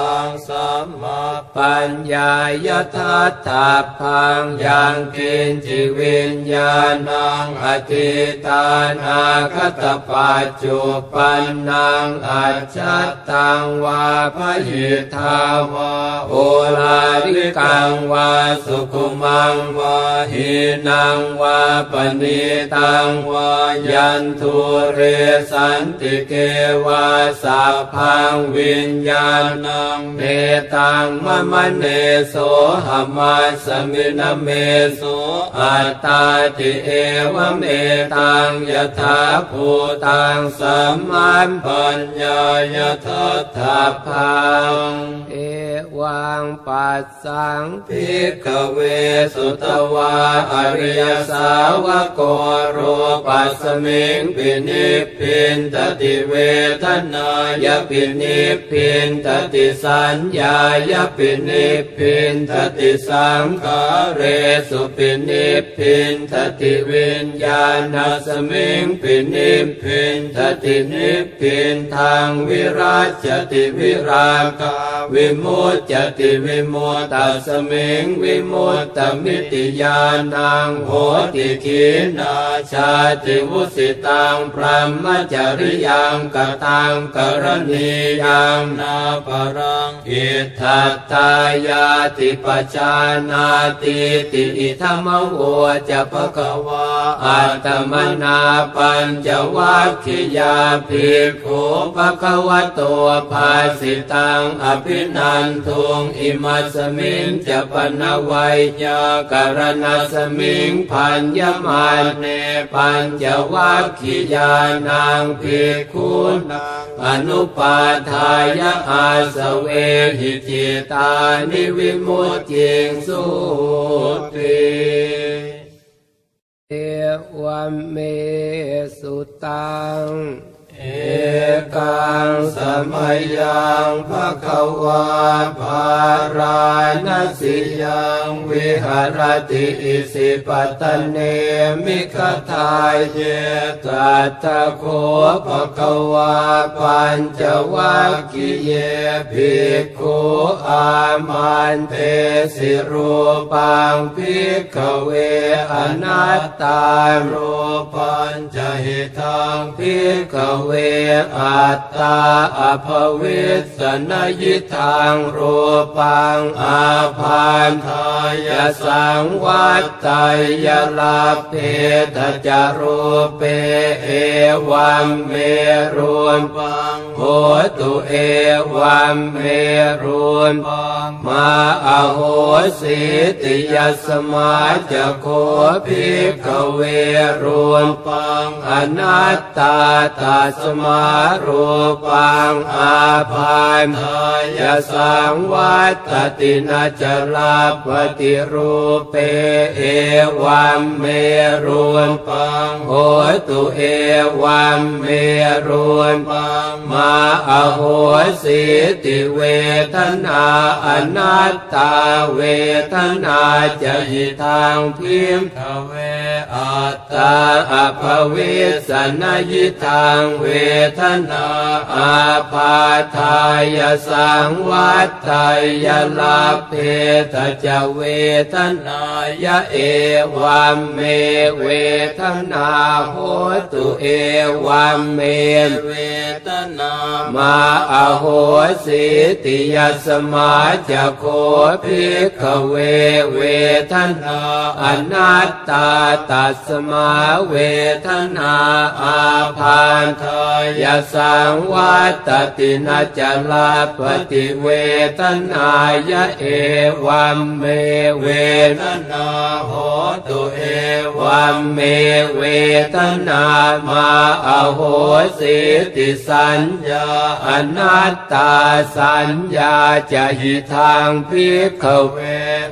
B: ตังสัมมา
A: ปัญญายทัตถาพังยังกินจิวิญญาณังอธิตานาคตปัจจุปันนังอัจฉตังวาภยิทาวาโอลาริกังวาสุขุมังวาหินังวาปณิตังวายันทุเรสันติเกวาสัพพังวิญญาณังเมตังมะมะเนโสหมัสสมินะเมโสอัตตาติเอวะเมตังยถาภูตังสัมมันปัญญายทัตถาพังเอวังปัสสังภิกขเวสุตวาอริยสาวกโกโรปัสสมิงปินิพพินตติเวทนายปินิพพินตติสัญญายปินิพพินตติสังขาเรสุปินิพพินตติวิญญาณสมิงปินิพพินตตินิพพินทางวิราชติวิราคาวิมุตจติวิมุตตสมิงวิมุตตมิติญาณังโหติขีนาชาติวุสิตังพรหมจริยังกตังกรณียังนาปรังอิทัตตายาติปัจจานาติติอิธัมมโวจะภควาอัตตมนาปัญจวัคคียาภิกขุภควโตภาสิตังอภินันทุงอิมัสมิงจะปนวัยยากรณสมิงพันยมันเนปัญจวัคคียานังภิกขุนังอนุปาทายะอาสเวหิจิตานิวิมุตติงสุติเอวเมสุตังเอกังสมัยยังภควาภารานสิยังวิหารติอิสิปตเนมิคทายเยตัตถะโคภควาปัญจวัคคีเยภิกขุอามันเตสิรูปังภิกขเวอนัตตารูปัญจหิตังภิกขเวอัตตาอภวิสสนยิทังรูปังอาภันทายสังวัตไตยลาเพทจารูเปเอวัมเมรุนปังโหตุเอวัมเมรุนปังมาอโหสิติยสมาจโคภิกขเวรุนปังอนัตตาตัสมารูปังอาภันทายสังวัตตินาจลาปฏิรูเปเอวัมเมรุนปังโหตุเอวัมเมรุนปังมาอโหสิติเวทนาอนัตตาเวทนาจะหิทางพิมขเวอัตตาอภวิสสนยิทางเวทนาอาภาทายสังวัตไตยลาเพทจเวทนายะเอวัมเมเวทนาโหตุเอวัมเมเวทนามาอโหสิติยสมาจโคภิกขเวเวทนาอนัตตาตัสมาเวทนาอาภันทายสังวัตตินาจลาปฏิเวทนายะเอวัมเมเวทนาโหตุเอวัมเมเวทนามาอโหสิติสัญญาอนัตตาสัญญาจะหิทางภิกขเว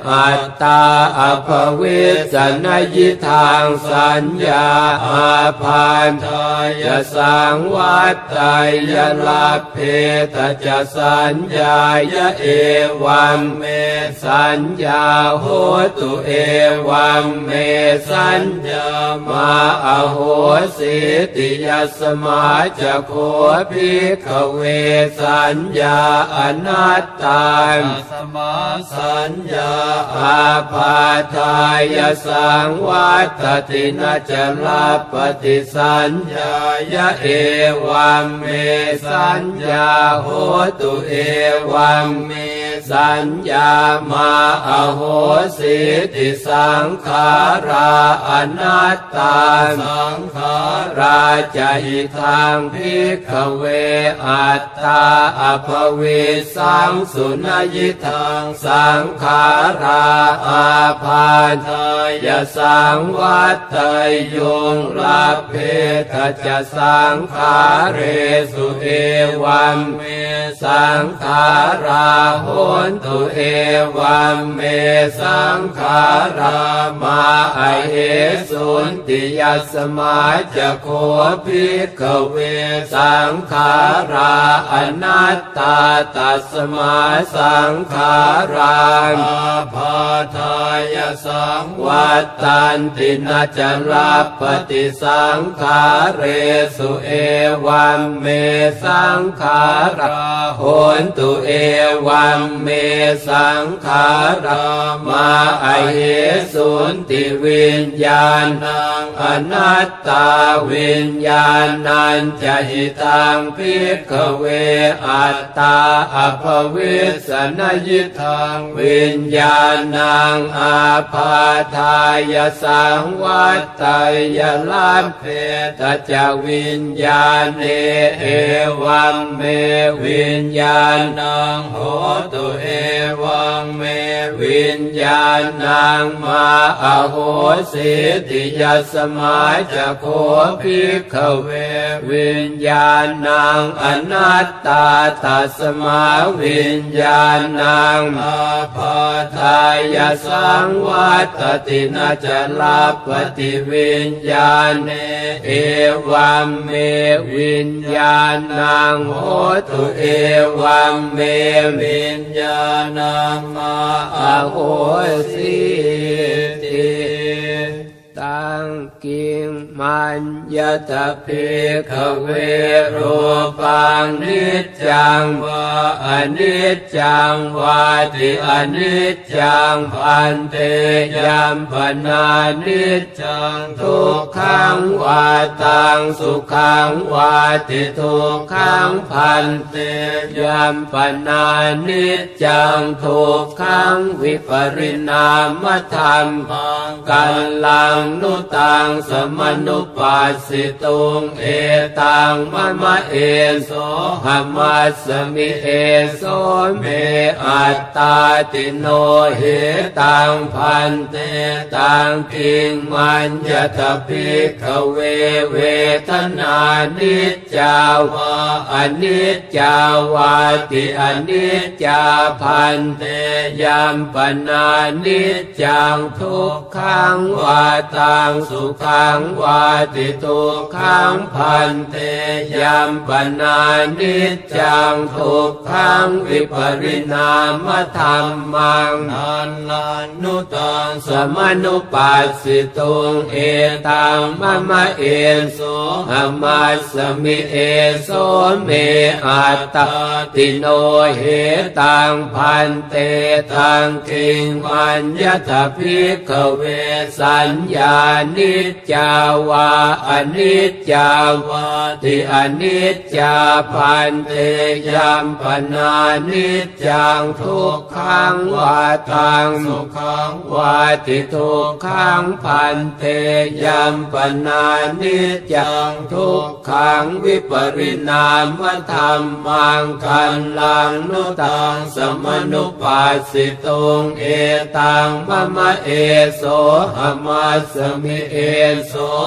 A: อัตตาอภวิสนยิทางสัญญาอาพันธายสังวัตตายลาเพตจะสัญญายะเอวัมเมสัญญาโหตุเอวัมเมสัญญามาอโหสิติยัสมาจะโคภิกขเวสัญญาอนัตตาสมาสัญญาอาภาทายสังวัตตินาจลาปฏิสัญญายะเอวัมเมสัญญาโหตุเอวัมเมสัญญามาอโหสิติสังขาราอนัตตาสังขาราจะอิทังภิกขเวอัตตาอภวิสังสุนยิทังสังขาราอาพาทายสังวัตตยงรัพเพทจะสังขาเรสุเอวัมเมสังขาราโหนตุเอวัมเมสังขารามาอเหสุนติยัสมาจะโคภิกขเวสังขาราอนัตตาตัสมาสังขาราอาภาทายสังวัตตันตินาจลาปฏิสังขาเรสุเอวัมเมสังขาราโหนตุเอวัมเมสังขารามาอเหสุนติวิญญาณังอนัตตาวิญญาณัญจะหิตังภิกขเวอัตตาอภวิสนยิทังวิญญาณังอาภาทายสังวัตตายลาเพตจะวิญญาณเนเอวัมเมวิญญาณังโหตุเอวัมเมวิญญาณังมาอโหสิติยัสมาจะโคภิกขเววิญญาณังอนัตตาตัสมาวิญญาณังอาภาทายสังวัตตินาจลาปฏิวิญญาณเนเอวัมเมวิญญาณังโหตุเอวัมเมวิญญาณังมาอโหสิติตังกิงมันยตภิกขเวรูปังนิจจังวาอนิจจังวาติอนิจจังพันเตยัมปนานิจจังทุกขังวาตังสุขังวาติทุกขังพันเตยัมปนานิจจังทุกขังวิปริณามธรรมังกัลลังนุตังสมนุปัสสิตุงเอตังมะมะเอโสหมัสสมิเอโสเมอัตตาติโนเหตังพันเตตังกิงมัญญตภิกขเวเวทนานิจจาวาอนิจจาวาติอนิจจาพันเตยัมปนานิจจังทุกขังวาตังสุขังวาติทุกขังพันเตยัมปนานิจจังทุกขังวิปริณามธรรมังนันนันุตังสมนุปัสสิตุงเอตังมะมะเอโสหมัสสมิเอโสเมอัตตาติโนเหตังพันเตตังกิงมัญญตภิกขเวสัญญานิจจาวาอนิจจาวาติอนิจจาพันเตยัมปนานิจจังทุกขังวาตังสุขังวาติทุกขังพันเตยัมปนานิจจังทุกขังวิปริณามธรรมังกัลลังนุตังสมนุปัสสิตุงเอตังมะมะเอโสหมัสสมิเอโสเม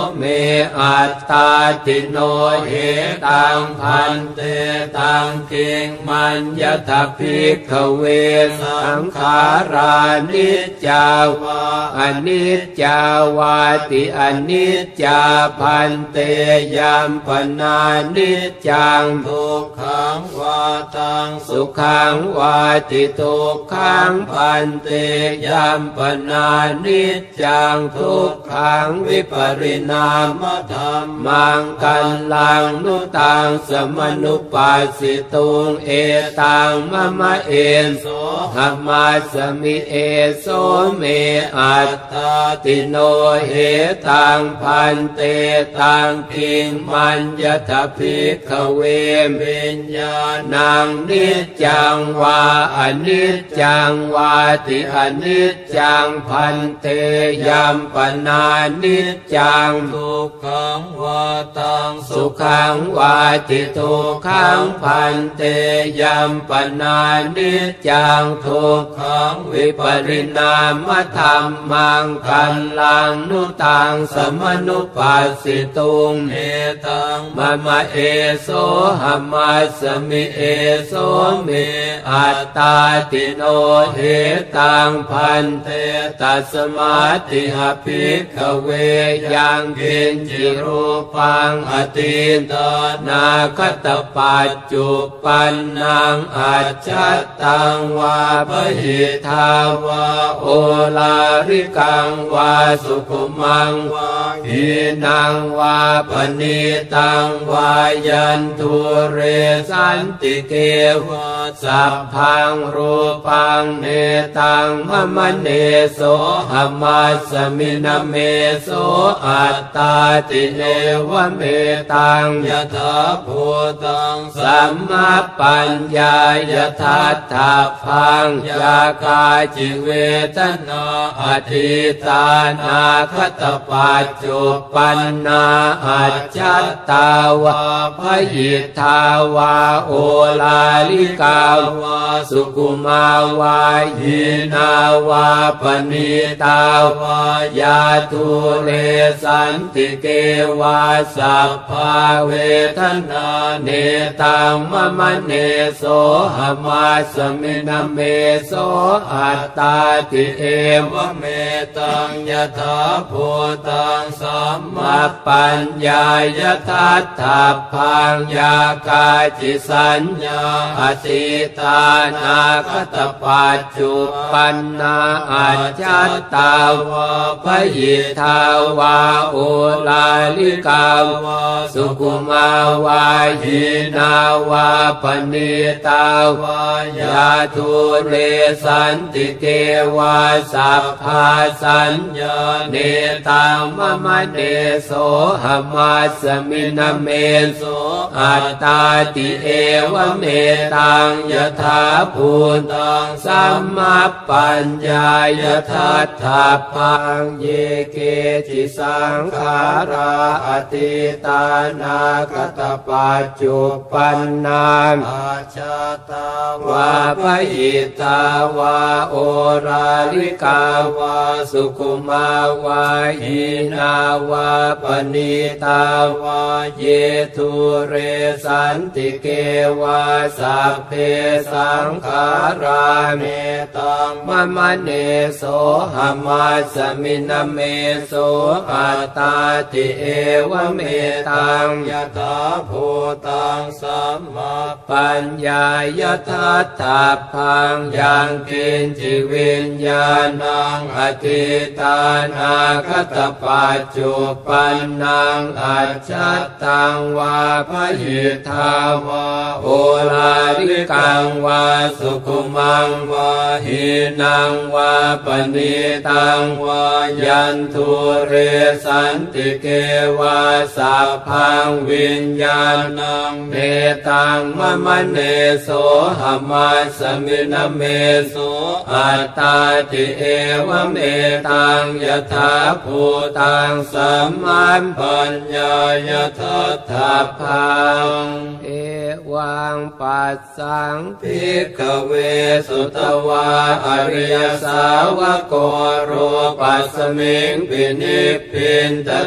A: อัตตาติโนเหตังพันเตตังกิงมัญญทภิกขเวสังขารานิจจาวาอนิจจาวาติอนิจจาพันเตยัมปนานิจจังทุกขังวาตังสุขังวาติทุกขังพันเตยัมปนานิจจังทุกขังวิปริณามธรรมังกัลลังนุตังสมนุปัสสิตุงเอตังมะมะเอนโสธรรมาสมิเอโสเมอัตตาติโนเหตังพันเตตังกิงมัญญทภิกขเววิญญาณังนิจจังวาอนิจจังวาติอนิจจังพันเตยัมปนานิจจังทุกขังวาตังสุขังวาติทุกขังพันเตยัมปนานิจจังทุกขังวิปริณามธรรมังกัลลังนุตังสมนุปัสสิตุงเอตังมะมะเอโสหัมมัสมิเอโสเมอัตตาติโนเหตังพันเตตัสมาติหภิกขเวยังกินจิรูปังอติตนาคตปัจจุปันนังอัจฉตังวาปหิทาวาโอลาริกังวาสุขุมังวาหินังวาปณิตังวายันทุเรสันติเกวะสัพพังรูปังเนตังมะมะเนโสหัมมัสมินะเมโสอัตตาติเนวะเมตังยถาภูตังสัมมาปัญญายถาถาพังยากาจิเวทนาอธิตานาคตปัจจุปันนาอัจฉตาวาพยิทาวาโอลาลิกาวาสุกุมาวาหินาวาปณิตาวายาทุเรสันติเกวาสัพพาเวทนาเนตังมะมะเนโสหัมมัสมินะเมโสอัตตาติเอวะเมตังยถาภูตังสัมมาปัญญายถาถาพังยากาจิสัญญาอธิตานาคตปัจจุปันนาอัจฉตาวาพยิทาวาโอลาลิกาวาสุกุมาวาหินาวาปณิตาวายาทุเรสันติเกวาสัพพาสัญญาเนตังมะมะเนโสหัมมัสมินะเมโสอัตตาติเอวะเมตังยถาภูตังสัมมาปัญญายถาถาพังเยเกจิสังขาราอติตานาคตปัจจุปันนาอาชาตาวาพยิตาวาโอราลิกาวาสุขุมาวาหินาวาปณิตาวาเยทุเรสันติเกวาสัพเพสังขาราเมตังมะมะเนโสหัมมัสมินะเมโสอัตตาติเอวะเมตังยถาภูตังสัมมาปัญญายถาถาพังยังกินจิวิญญาณังอธิตานาคตปัจจุปันนังอัจฉตังวาพยิทาวาโอลาลิกังวาสุขุมังวาหินังวาปณิตังวายันทุเรสันติเกวาสัพพังวิญญาณังเนตังมะมะเนโสหัมมัสมินะเมโสอัตตาติเอวะเมตังยถาภูตังสัมมาปัญญายถาถาพังเอวังปัสสังภิกขเวสุตวาอริยสาวกโกโรปัสสมิงปินิพพินต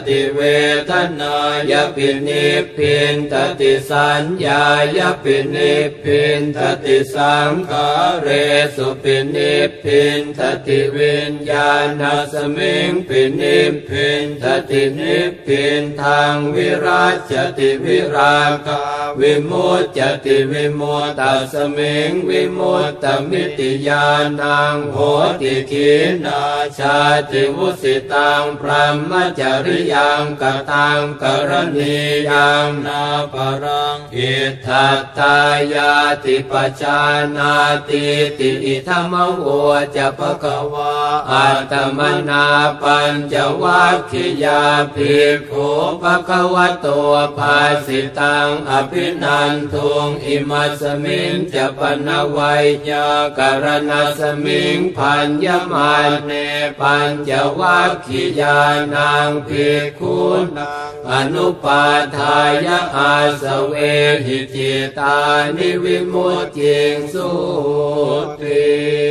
A: ติเวทนายปินิพพินทติสัญญายปินิพพินทติสังขาเรสุปินิพพินทติวิญญาณสมิงปินิพพินทตินิพพินทางวิราชติวิราคาวิมุตจติวิมุตตสมิงวิมุตตมิติญาณังโหติขีนาชาติวุสิตังพรหมจริยังกตังกรณียังนาปรังอิทัตตายาติปัจจานาติติอิธัมมโวจะภควาอัตตมนาปัญจวัคคียาภิกขุภควโตภาสิตังอภินันทุงอิมัสมิงจะปนวัยยากรณสมิงพันยมาเนปัญจวัคคียานังภิกขุนังอนุปาทายะอาสเวหิจิตานิวิมุตติสุติ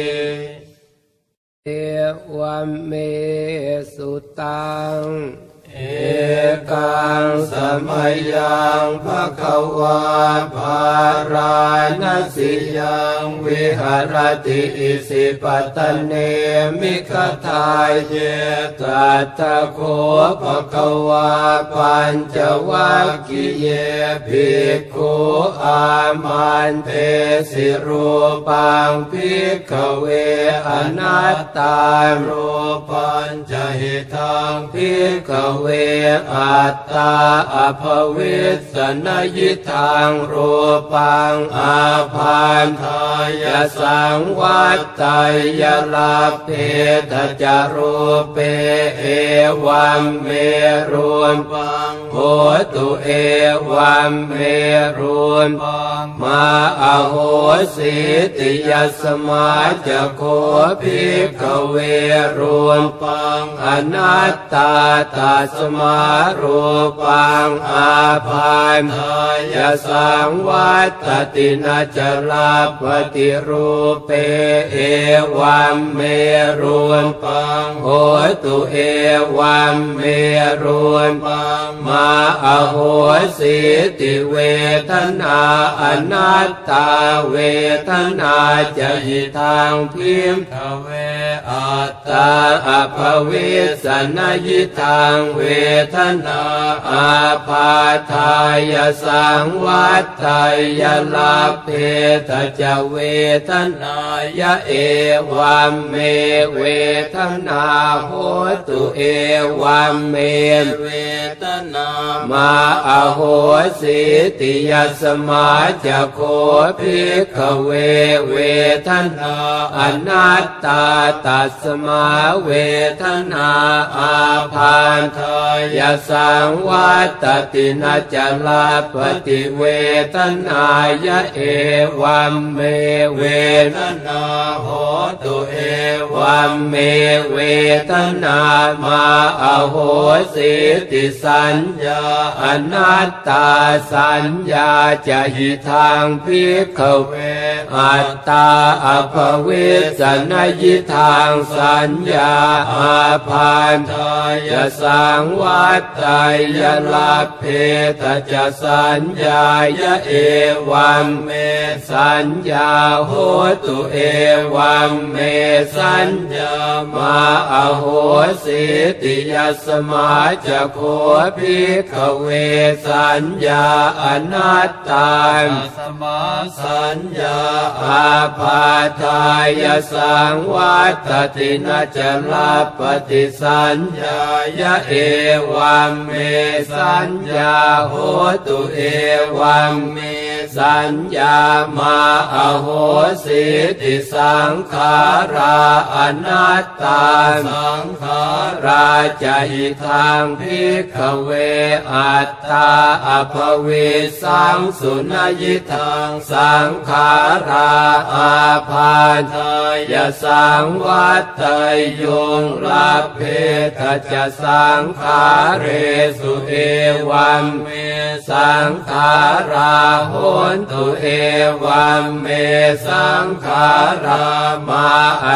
A: เอวัมเมสุตังเอกังสมัยยังภควาภาราณสิยังวิหารติอิสิปตเนมิคทายเยตัตถะโคภควาปัญจวัคคีเยภิกขุอามันเตสิรูปังภิกขเวอนัตตารูปัญจหิตังภิกขเวอัตตาอภวิสสนยิทังรูปังอาภันทายสังวัตไตยลาเพทจารูเปเอวัมเมรูปังโหตุเอวัมเมรูปังมาอโหสิติยสมาจโคภิกขเวรูปังอนัตตาตัสมารูปังอาภันทายสังวัตตินาจลาปฏิรูเปเอวัมเมรูปังโหตุเอวัมเมรูปังมาอโหสิติเวทนาอนัตตาเวทนาจะหิทางพิมขเวอัตตาอภวิสสนยิทางเวทนาอาภาทายสังวัตไตยลาเพทจเวทนายะเอวัมเมเวทนาโหตุเอวัมเมเวทนามาอโหสิติยสมาจโคภิกขเวเวทนาอนัตตาตัสมาเวทนาอาภันทายสังวัตตินาจลาปฏิเวทนายะเอวัมเมเวทนาโหตุเอวัมเมเวทนามาอโหสิติสัญญาอนัตตาสัญญาจะหิทางภิกขเวอัตตาอภวิสสนยิทางสัญญาอาภันทายสังวัตไตยลาเพทจสัญญายะเอวัมเมสัญญาโหตุเอวัมเมสัญญามาอโหสิติยสมาจโคภิกขเวสัญญาอนัตตาสมาสัญญาอาภาทายสังวัตตินาจลาปฏิสัญญายะเอวัมเมสัญญาโหตุเอวัมเมสัญญามาอโหสิติสังขาราอนัตตาสังขาราจะหิทางภิกขเวอัตตาอภวิสังสุนยิทางสังขาราอาภาทายสังวัตไตโยงลาเพทจสังขาเรสุเอวัมเมสังขาราโหตุเอวัมเมสังขารามาอเห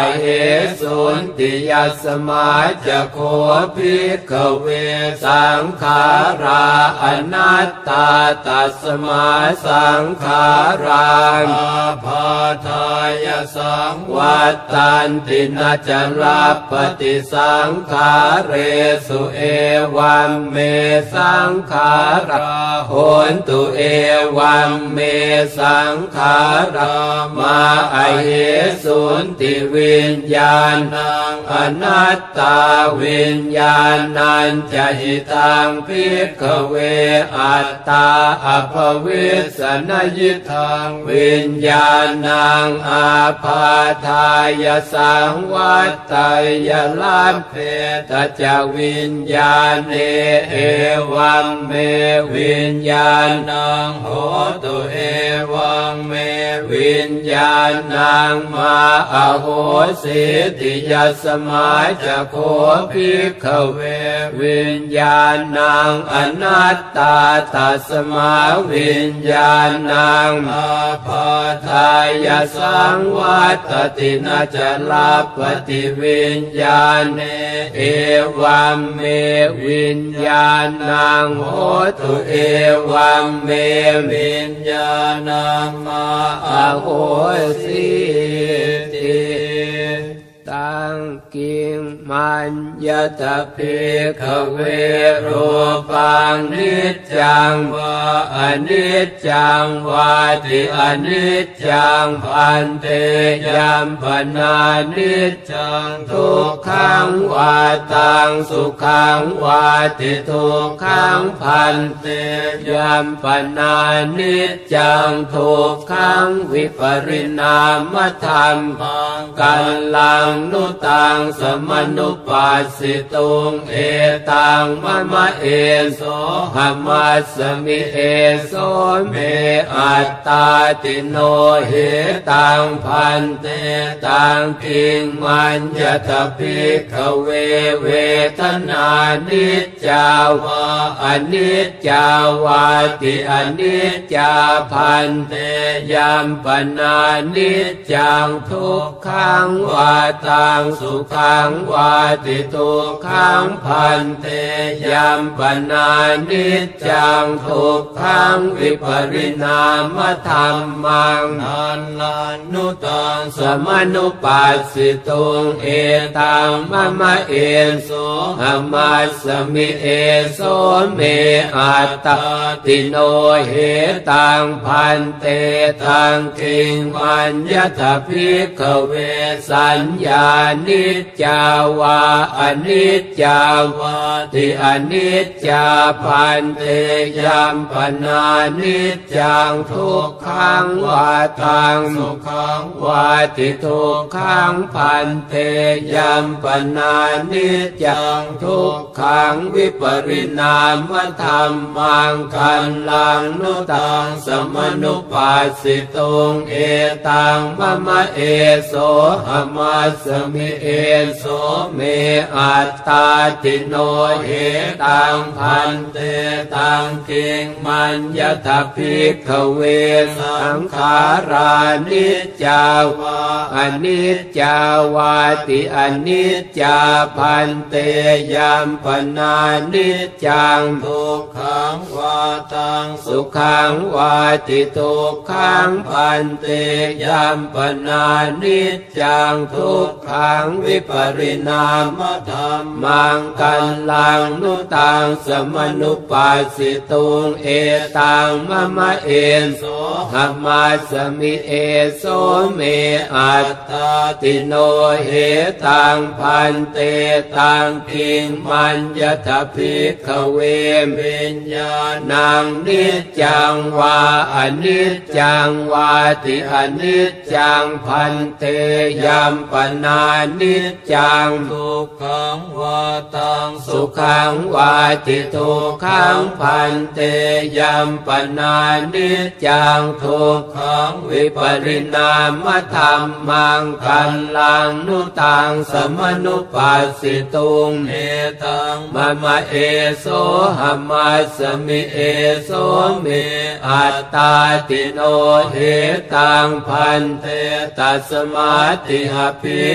A: สุนติยัสมาจะโคภิกขเวสังขาราอนัตตาตัสมาสังขารังอาภาทายสังวัตตันตินาจรัปปติสังขาเรสุเอวัมเมสังขาราโหนตุเอวัมเมสังขารามาอเหสุนติวิญญาณังอนัตตาวิญญาณัญจะหิตังภิกขเวอัตตาอภวิสสนยิทังวิญญาณังอาภาทายสังวัตตายลัพเพตจะวิญญาณเอวัมเมวิญญาณังโหตุเอวังเมวิญญาณังมาอโหสิติยัสมาจะโคภิกขเววิญญาณังอนัตตาตัสมาวิญญาณังอาภาทายสังวัตตินาจลัปปติวิญญาณเอวัมเมวิญญาณังโหตุเอวัมเมวิญญาณังมาอโหสิติตังกิงมันยตภิกขเวรูปังนิจจังวาอนิจจังวาติอนิจจังพันเตยัมปนานิจจังทุกขังวาตังสุขังวาติทุกขังพันเตยัมปนานิจจังทุกขังวิปริณามธรรมังกัลลังนุตังสมนุปัสสิตุงเอตังมะมะเอโสหมัสสมิเอโสเมอัตตาติโนเหตังพันเตตังกิงมัญญตภิกขเวเวทนานิจจาวาอนิจจาวาติอนิจจาพันเตยัมปนานิจจังทุกขังวาตังสุขังวาติทุกขังพันเตยัมปนานิจจังทุกขังวิปริณามธรรมังนันลานุตังสมนุปัสสิตุงเอตังมะมะเอโสหมัสสมิเอโสเมอัตตาติโนเหตังพันเตตังกิงมัญญตภิกขเวสัญญานิจจาวาอนิจจาวาติอนิจจาพันเตยัมปนานิจจังทุกขังวาตังสุขังวาติทุกขังพันเตยัมปนานิจจังทุกขังวิปริณามธรรมังกัลลังนุตังสมนุปัสสิตุงเอตังมะมะเอโสหมัสสมิเอโสเมอัตตาติโนเหตังพันเตตังกิงมัญญตภิกขเวสังขารานิจจาวาอนิจจาวาติอนิจจาพันเตยัมปนานิจจังทุกขังวาตังสุขังวาติทุกขังพันเตยัมปนานิจจังทุกขังวิปริณามธรรมังกัลลังนุตังสมนุปัสสิตุงเอตังมะมะเอโสหมัสสมิเอโสเมอัตตาติโนเหตังพันเตตังกิงมัญญตภิกขเววิญญาณังนิจจังวาอนิจจังวาติอนิจจังพันเตยัมปนานิจจังทุกขังวาตังสุขังวาติทุกขังพันเตยัมปนานิจจังทุกขังวิปริณามธรรมังกัลลังนุตังสมนุปัสสิตุงเอตังมะมะเอโสหมัสสมิเอโสเมอัตตาติโนเหตังพันเตตัสมาติหภิกขเว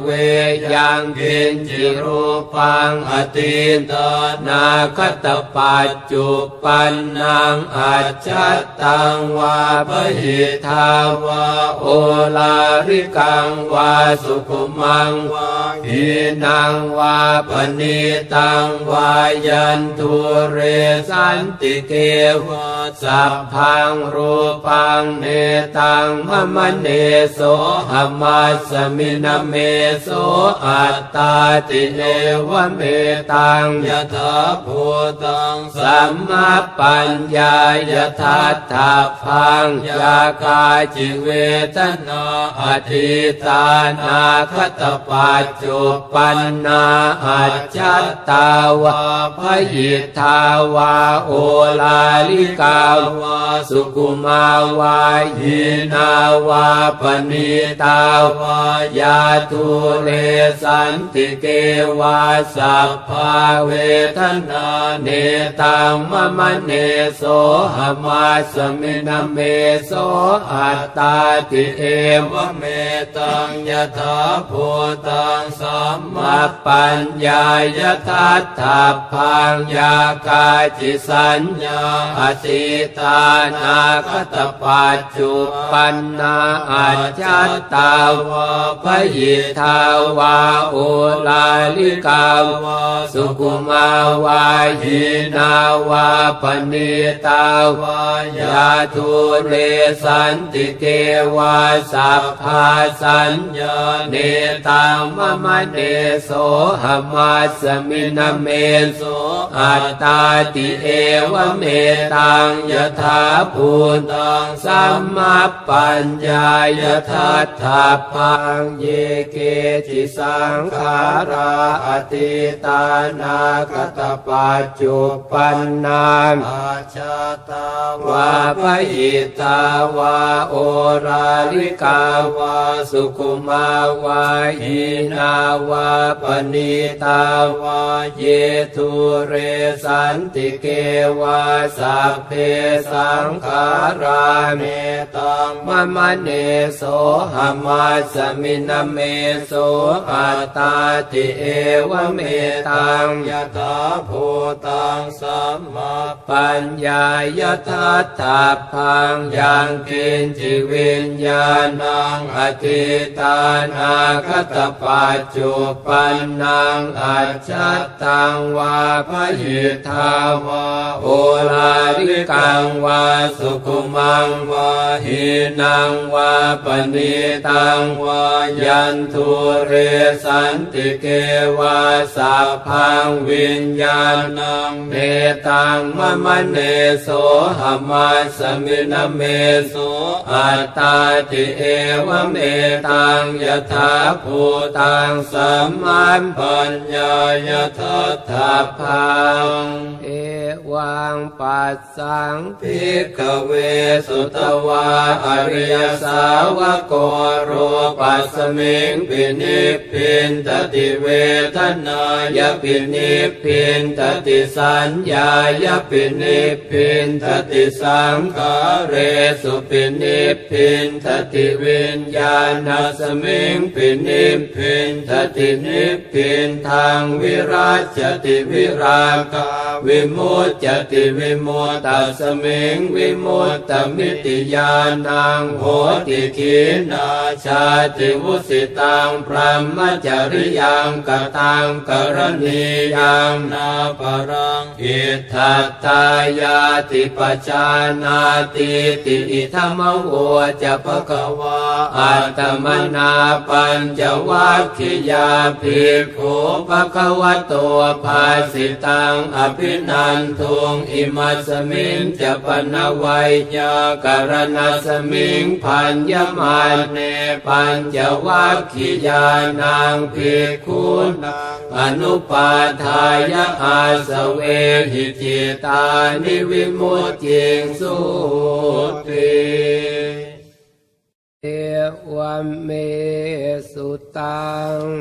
A: เวยังกินจิรูปังอติตนาคตปัจจุปันนังอัจฉตังวาปหิทาวาโอลาริกังวาสุขุมังวาหินังวาปณิตังวายันตุเรสันติเกวะสัพพังรูปังเนตังมะมะเนโสหมัสสมินะเมโสอัตตาติเอวะเมตังยถาภูตังสัมมาปัญญายถาถาพังยากาจิเวทนาอธิตานาคตปัจจุปันนาอัจฉตาวาพยิทาวาโอลาลิกาวาสุกุมาวาหินาวาปณิตาวายาทุเรสันติเกวาสัพพาเวทนาเนตังมะมะเนโสหมัสสมินะเมโสอัตตาติเอวะเมตังยถาภูตังสัมมาปัญญายถาถาพังยากาจิสัญญาอติตานาคตปัจจุปันนาอัจฉตาวาพยิทาวาโอลาลิกาวาสุกุมาวาหินาวาปณิตาวายาทุเรสันติเกวาสัพพาสัญญาเนตังมะมะเนโสหมัสสมินะเมโสอัตตาติเอวะเมตังยถาภูตังสัมมาปัญญายถาถาพังเยเกจิสังขาราอติตานาคตปัจจุปันนาอัจฉตาวาพยิตาวาโอราลิกาวาสุขุมาวาหินาวาปณิตาวาเยทุเรสันติเกวาสัพเพสังขาราเมตังมะมะเนโสหมัสสมินะเมโสอัตตาติเอวะเมตังยถาภูตังสัมมาปัญญายถาถาพังยังกินจิวิญญาณังอธิตานาคตปัจจุปันนังอัจฉตังวาพยิทาวาโอลาลิกังวาสุขุมังวาหินังวาปณิตังวายันทุเรสันติเกวาสัพพังวิญญาณังเนตังมะมะเนโสหมัสสมินะเมโสอัตตาติเอวะเมตังยถาภูตังสัมมาปัญญายถาถาพังเอวังปัสสังภิกขเวสุตวาอริยสาวกโกโรปัสสมิงปินิพพินตติเวทนายปินิพพินตติสัญญายปินิพพินตติสังขาเรสุปินิพพินตติวิญญาณสมิงปินิพพินตตินิพพินทางวิราชติวิราคาวิมุตจติวิมุตตัสมิงวิมุตตมิติญาณังโหติขีนาชาติวุสิตังพรหมจริยังกตังกรณียังนาปรังอิทัตตายาติปัจจานาติติอิธรรมโวจะภควาอัตตมนาปัญจวัคคิยาภิกขุภควโตภาสิตังอภินันทุงอิมัสมิงจะปนวัยยากรณสมิงพันยมาเนปัญจวัคคิยานังภิกขุนังอนุปาทายะอาสเวหิจิตานิวิมุตติสุติเอวะเมสุตังเอ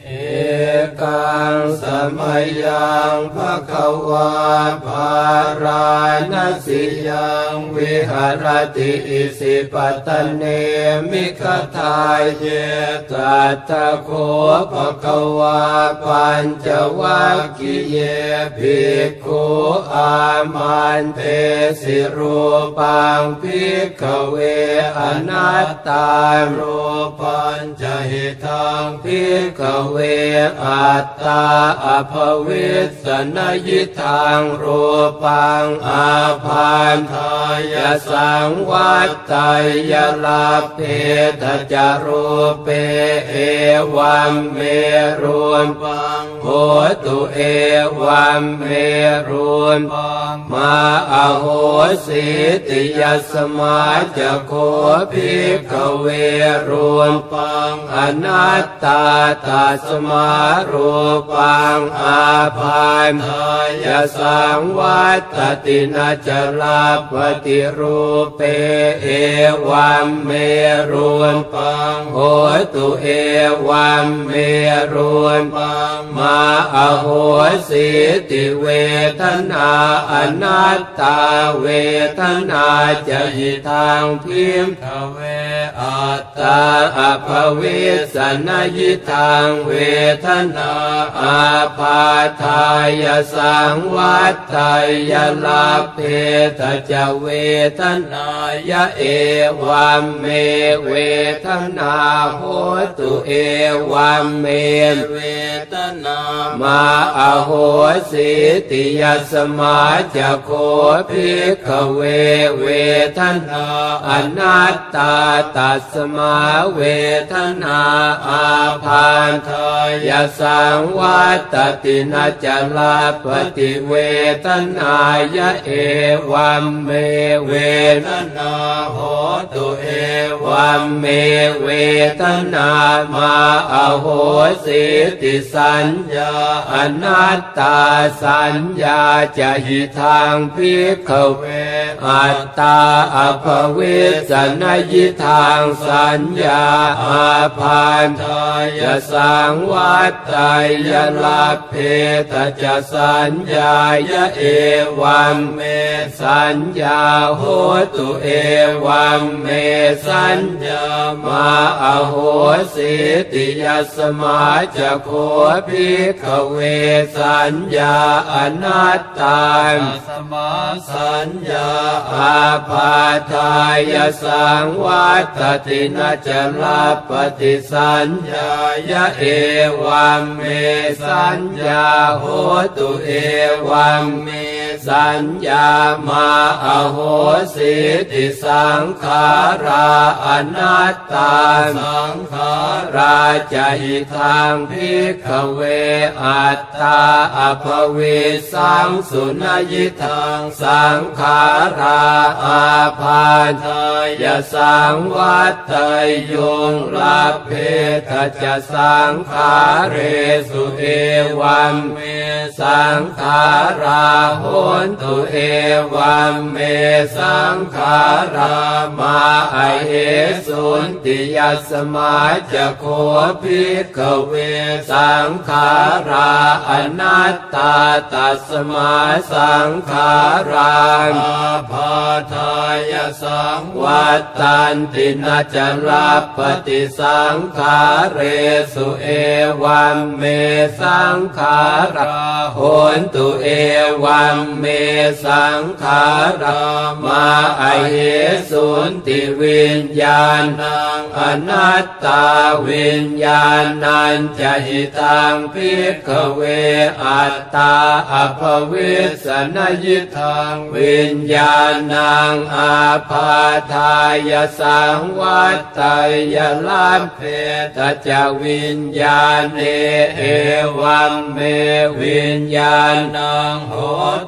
A: เอกังสมัยยังภควาภาราณสียังวิหารติอิสิปตเนมิคทายเยตัตถะโคภควาปัญจวัคคีเยภิกขุอามันเตสิรูปังภิกขเวอนัตตารูปัญจหิตังภิกขเวอัตตาอภวิสสนยิทังรูปังอาภันทายสังวัตไตยลาเพทจารูเปเอวัมเมรูปังโหตุเอวัมเมรูปังมาอโหสิติยัสมาจะโคภิกขเวรูปังอนัตตาตัสมารูปังอาภันทายสังวัตตินาจลาปฏิรูปเปเอวัมเมรูปังโหตุเอวัมเมรูปังมาอโหสิติเวทนาอนัตตาเวทนาจะหิทังพิมขเวอัตตาอภวิสสนยิทังเวทนาอาภาทายสังวัตไตยลาเพทจเวทนายะเอวัมเมเวทนาโหตุเอวัมเมเวทนามาอโหสิติยัสมาจะโคภิกขเวเวทนาอนัตตาตัสมาเวทนาอาภันทายสังวัตตินาจลาปฏิเวทนายะเอวัมเมเวทนาโหตุเอวัมเมเวทนามาอโหสิติสัญญาอนัตตาสัญญาจะหิทังภิกขเวอัตตาอภวิสสนยิทังสัญญาอาภันทายสังวัตไตยลาเพทจะสัญญายะเอวัมเมสัญญาโหตุเอวัมเมสัญญามาอโหสิติยัสมาจะโคภิกขเวสัญญาอนัตตาสมาสัญญาอาภาทายสังวัตตินาจลาปฏิสัญญายะเอวัมเมสัญญาโหตุเอวัมเมสัญญามาอโหสิติสังขาราอนัตตาสังขาราจะหิทังภิกขเวอัตตาอภวิสังสุนยิทังสังขาราอาภันทายสังวัตไตยงลาเพทจะสังขาเรสุเอวัมเมสังขาราโหนตุเอวัมเมสังขารามาอเหสุนติยัสมาจะโคภิกขเวสังขาราอนัตตาตัสมาสังขาราอาภาทายสังวัตตันตินาจลาปฏิสังขาเรสุเอวัมเมสังขาราโหนตุเอวัมเมสังขารามาอเหสุนติวิญญาณังอนัตตาวิญญาณัญจะหิตังภิกขเวอัตตาอภวิสสนยิทังวิญญาณังอาภาทายสังวัตไตยลาเพทจะวิญญาณเนเอวัมเมวิญญาณังโหตุ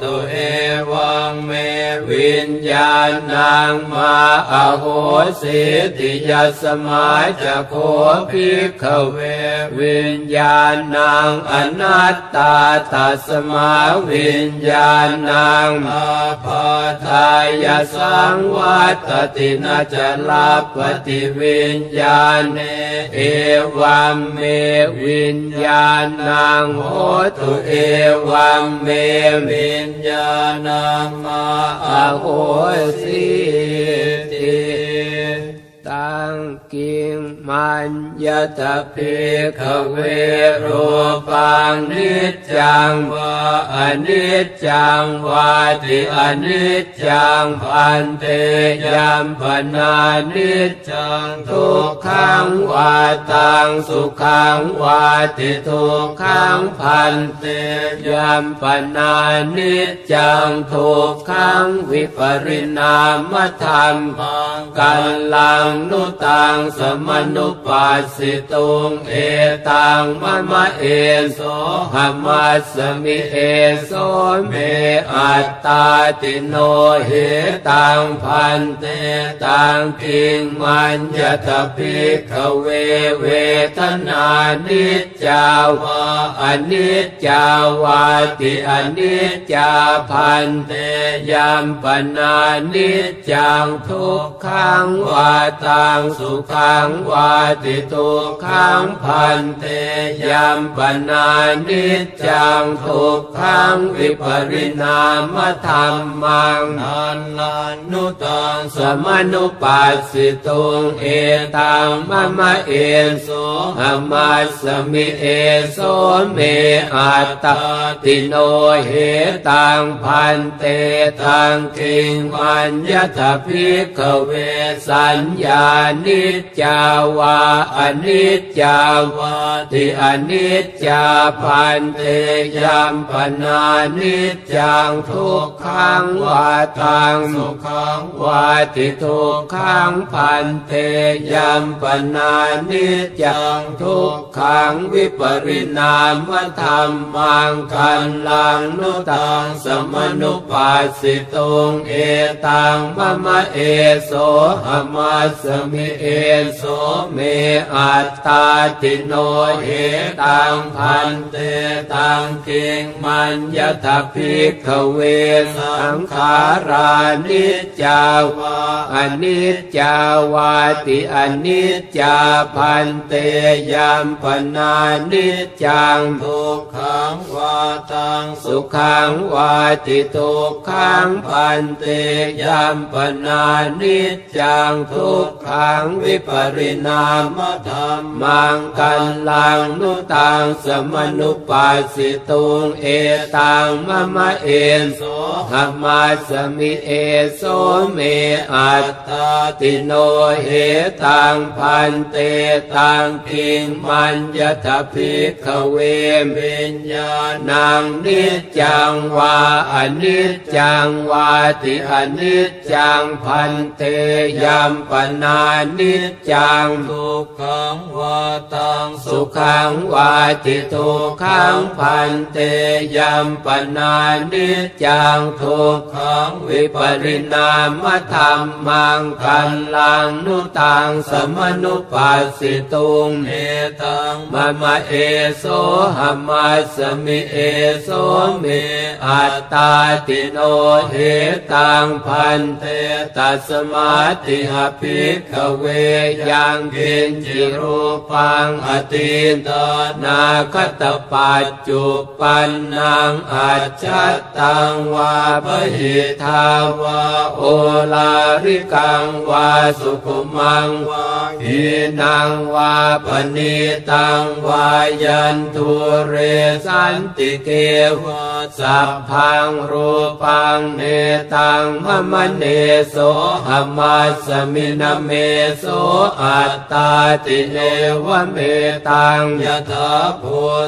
A: ตุเอวังเมวิญญาณังมาอโหสิติยัสมาจะโคภิกขเววิญญาณังอนัตตาตัสมาวิญญาณังอาภาทายสังวัตตินาจลาปฏิวิญญาณเอวัมเมวิญญาณังโหตุเอวัมเมวิญญาณังมาอโหสิติตังกิงมัญญตภิกขเวรูปังนิจจังวาอนิจจังวาติอนิจจังพันเตยัมปนานิจจังทุกขังวาตังสุขังวาติทุกขังพันเตยัมปนานิจจังทุกขังวิปริณามธรรมังกัลลังนุตังสมนุปัสสิตุงเอตังมะมะเอโสหมัสสมิเอโสเมอัตตาติโนเหตังพันเตตังกิงมัญญตภิกขเวเวทนานิจจาวาอนิจจาวาติอนิจจาพันเตยัมปนานิจจังทุกขังวาตังสุขังวาติทุกขังพันเตยัมปนานิจจังทุกขังวิปริณามธรรมังนันนานุตังสมนุปัสสิตุงเอตังมะมะเอโสหมัสสมิเอโสเมอัตตาติโนเหตังพันเตตังกิงมัญญตภิกขเวสัญญานิจจาวาอนิจจาวาติอนิจจาพันเตยัมปนานิจจังทุกขังวาตังสุขังวาติทุกขังพันเตยัมปนานิจจังทุกขังวิปริณามธรรมังกัลลังนุตังสมนุปัสสิตุงเอตังมะมะเอโสหมัสสมิเอโสเมอัตตาติโนเหตังพันเตตังกิงมัญญตภิกขเวสังขารานิจจาวาอนิจจาวาติอนิจจาพันเตยัมปนานิจจังทุกขังวาตังสุขังวาติทุกขังพันเตยัมปนานิจจังทุกขังวิปริณามธรรมังกัลลังนุตังสมนุปัสสิตุงเอตังมะมะเอโสหมัสสมิเอโสเมอัตตาติโนเหตังพันเตตังกิงมัญญตภิกขเววิญญาณังนิจจังวาอนิจจังวาติอนิจจังพันเตยัมปนานิจจังทุกขังวาตังสุขังวาติทุกขังพันเตยัมปนานิจจังทุกขังวิปริณามธรรมังกัลลังนุตังสมนุปัสสิตุงเอตังมะมะเอโสหมัสสมิเอโสเมอัตตาติโนเหตังพันเตตัสมาติหภิกขเวยังกินจิรูปังอติตนาคตปัจจุปันนังอัจฉตังวาปหิทาวาโอลาริกังวาสุขุมังวาหินังวาปณิตังวายันทุเรสันติเกวะสัพพังรูปังเนตังมะมะเนโสหมัสสมินะเมโสอัตตาติเนวะเมตังยถาภูต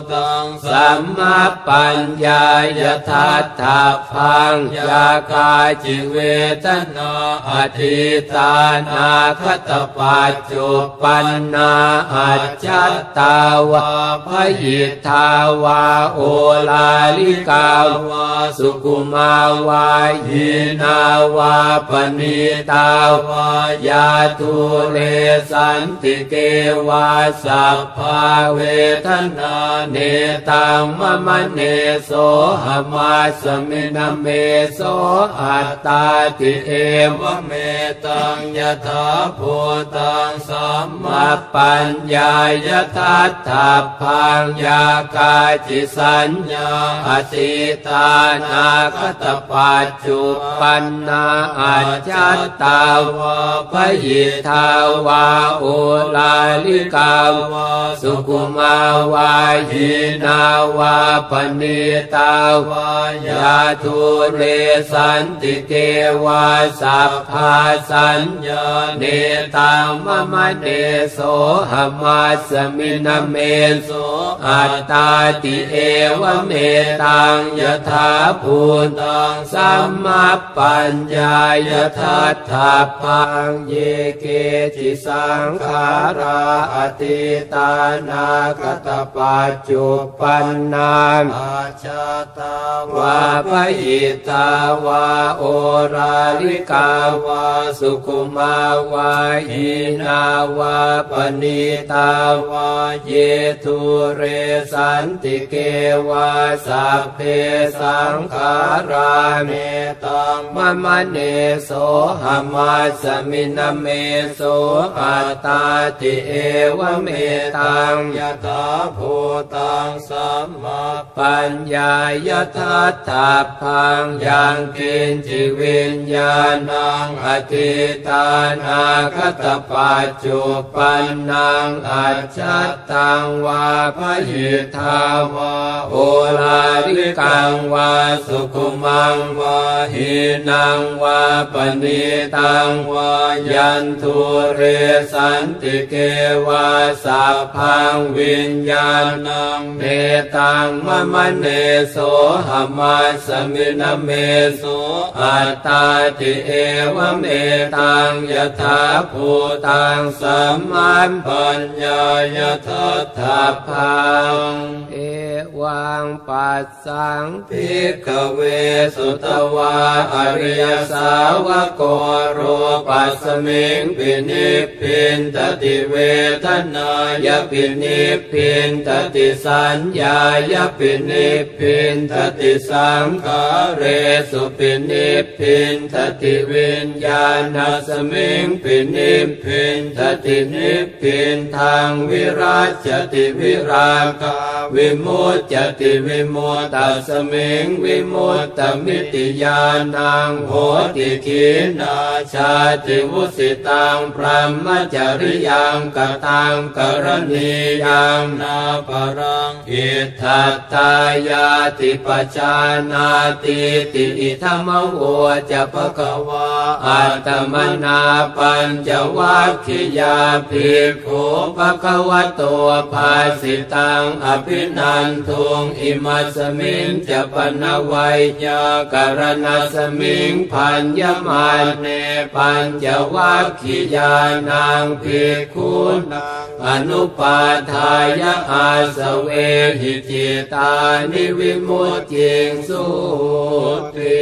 B: ตัง
A: สัมมาปัญญายทัฏฐาพังยากาจิเวทนาอธิตานาคตปัจจุปันนาอัจจัตตาวาพยิทาวาโอลาลิกาวาสุกุมาวายินาวาปณิตาวายาทุเลสันติเกวาสัพพาเวทนาเนตังมะมะเนโสหมาสมินะเมโสอัตตาติเอวะเมตังยถาภูตังสัมมาปัญญายทัฏฐาพังยากาจิสัญญาอธิตานาคตปัจจุปันนาอัจจัตตาวาพยิทาวาโอลาลิกาวาสุกุมาวาหินาวาปณิตาวายาทุเรสันติเกวาสัพพาสัญญาเนตังมะมะเนโสหมัสมินะเมโสอัตตาติเอวะเมตังยถาภูตังสัมมาปัญญายทัฏฐาพังเยเกจิสังขาราอธิตานาคตปัจจุปันนาอาชาตาวาพยิตาวาโอราลิกาวาสุขุมาวาหินาวาปณิตาวาเยทุเรสันติเกวาสัพเพสังขาราเมตังมะมะเนโสหมัสมินะเมโสอัตตาติเอวะเมตังยถาภูตังสัมมาปัญญายทัฏฐาพังยังกินจิวิญญาณังอธิตานาคตปัจจุปันนังอัจจัตตังวาพยิทาวาโอลาลิกังวาสุขุมังวาหินังวาปณิตังวายันทุเรสันติเกวาสัพพังวิญญาณังเนตังมะมะเนโสหมัสมินะเมโสอัตตาติเอวะเมตังยถาภูตังสัมมาปัญญายทัฏฐาพังเอวังปัสสังภิกขเวสุตวาอริยสาวกโกโรปัสมิงปินิพพินตติเวทนายปินิพพินตติสัญญายปินิพพินตติสังขาเรสุปินิพพินตติวิญญาณสมิงปินิพพินตตินิพพินทางวิราชติวิราคาวิมุตจติวิมุตตัสมิงวิมุตตมิติญาณังโหติขีนาชาติวุสิตังพรหมจริยังกตังกรณียังนาปรังอิทัตตายาติปัจจานาติติอิธรรมโวจะภควาอัตตมนาปัญจวัคคียาภิกขุภควโตภาสิตังอภินันทุงอิมัสมิงจะปนวัยยากรณสมิงพัญญมาเนปัญจวัคคียานังภิกขุนังอนุปาทายะอาสเวหิจิตานิวิมุตติงสุติ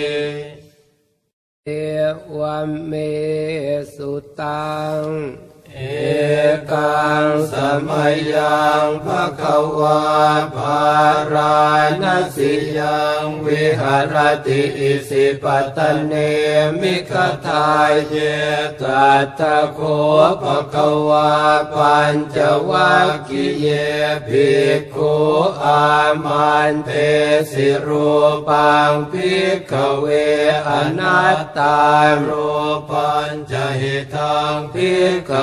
A: เอวเมสุตังเอกังสมัยยังภควาภาราณสียังวิหารติอิสิปตเนมิคทายเยตัตถโคภควาปัญจวัคคีเยภิกขุอามันเตสิรูปังภิกขเวอนัตตารูปัญจหิตังภิกขเว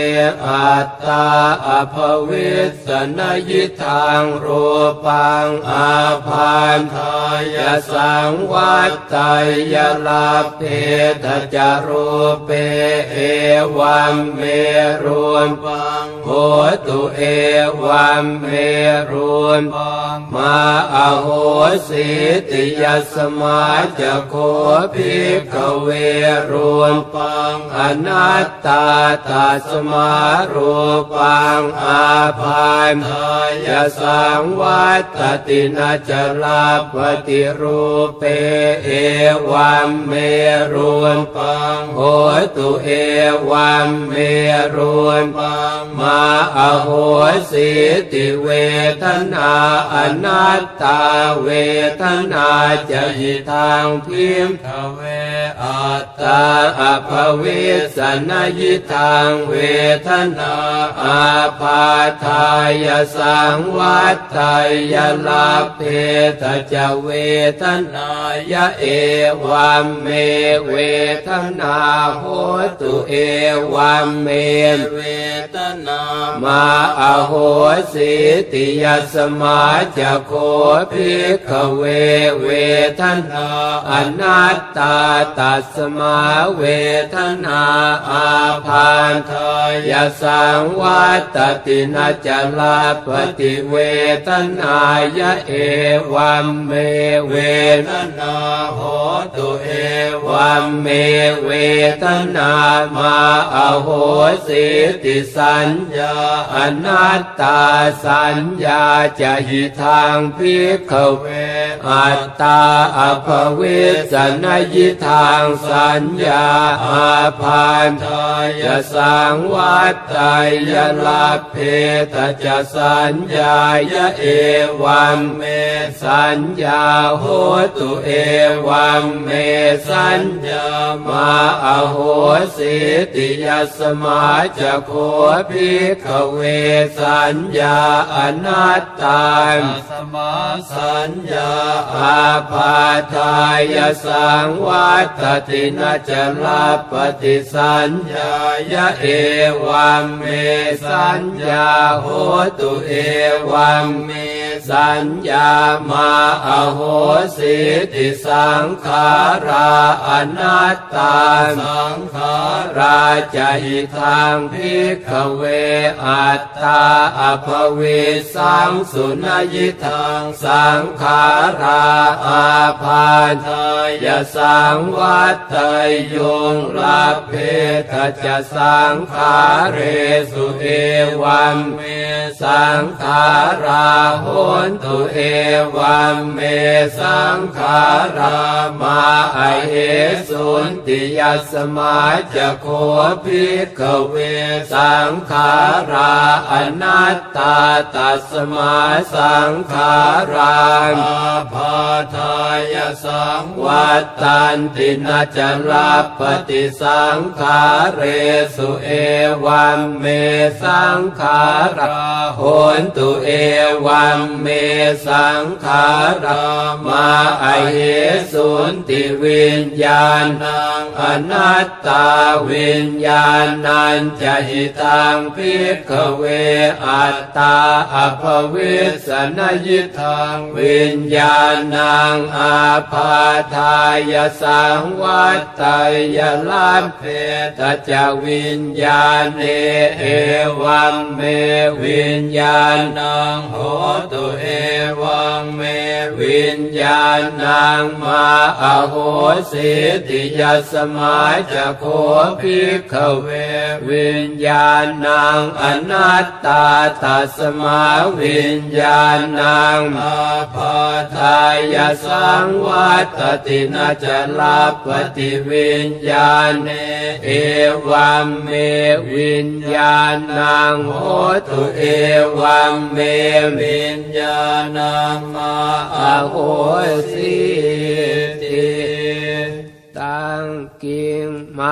A: อัตตาอภวิสสนยิทังรูปังอาภันทายสังวัตไตยลาเพทจารูเปเอวัมเมรุนปังโหตุเอวัมเมรุนปังมาอโหสิติยสมาจะโคภิกขเวรุนปังอนัตตาตัสมารูปังอาภันทายสังวัตตินาจลาปฏิรูปเปเอวัมเมรุนปังโหตุเอวัมเมรุนปังมาอโหสิติเวทนาอนัตตาเวทนาจะหิทังพิมขเวอัตตาอภวิสสนยิทังเวทนาอาภาทายสังวัตไตยลาเพทจเวทนายะเอวัมเมเวทนาโหตุเอวัมเมเวทนามาอโหสิติยสมาจะโคภิกขเวเวทนาอนัตตาตัสมาเวทนาอาภันทายสังวัตตินาจลาปฏิเวทนายะเอวัมเมเวทนาโหตุเอวัมเมเวทนามาอโหสิติสัญญาอนัตตาสัญญาจะหิทังภิกขเวอัตตาอภวิสสนยิทังสัญญาอาภันทายสังวัตไตยลาเพทจสัญญายะเอวัมเมสัญญาโหตุเอวัมเมสัญญามาอโหสิติยสมาจะโคภิกขเวสัญญาอนัตตาสมาสัญญาอาภาทายสังวัตตินาจลาปฏิสัญญายะเอวัมเมสัญญาโหตุเอวัมเมสัญญามาอโหสิติสังขาราอนัตตาสังขาราจะหิทังภิกขเวอัตตาอภวิสังสุนยิทังสังขาราอาภันทายสังวัตไตยงลาเพทจสังขาเรสุเอวัมเมสังขาราโหนตุเอวัมเมสังขารามาอเหสุนติยสมาจะโคภิกขเวสังขาราอนัตตาตัสมาสังขาราอาภาทายสังวัตตันตินาจลาปฏิสังขาเรสุเอวัมเมสังขาราโหนตุเอวัมเมสังขารามาอเหสุนติวิญญาณังอนัตตาวิญญาณัญจะหิตังภิกขเวอัตตาอภวิสสนยิทังวิญญาณังอาภาทายสังวัตไตยลาเพทจวิญญาณเอวัมเมวิญญาณังโหตุเอวัมเมวิญญาณังมาอโหสิติยสมาจะโคภิกขเววิญญาณังอนัตตาตัสมาวิญญาณังอาภาทายสังวัตตินาจลาปฏิวิญญาณเอวัมเมวิญญาณังโหตุเอวัมเมวิญญาณังมาอโหสิติตังกิงมา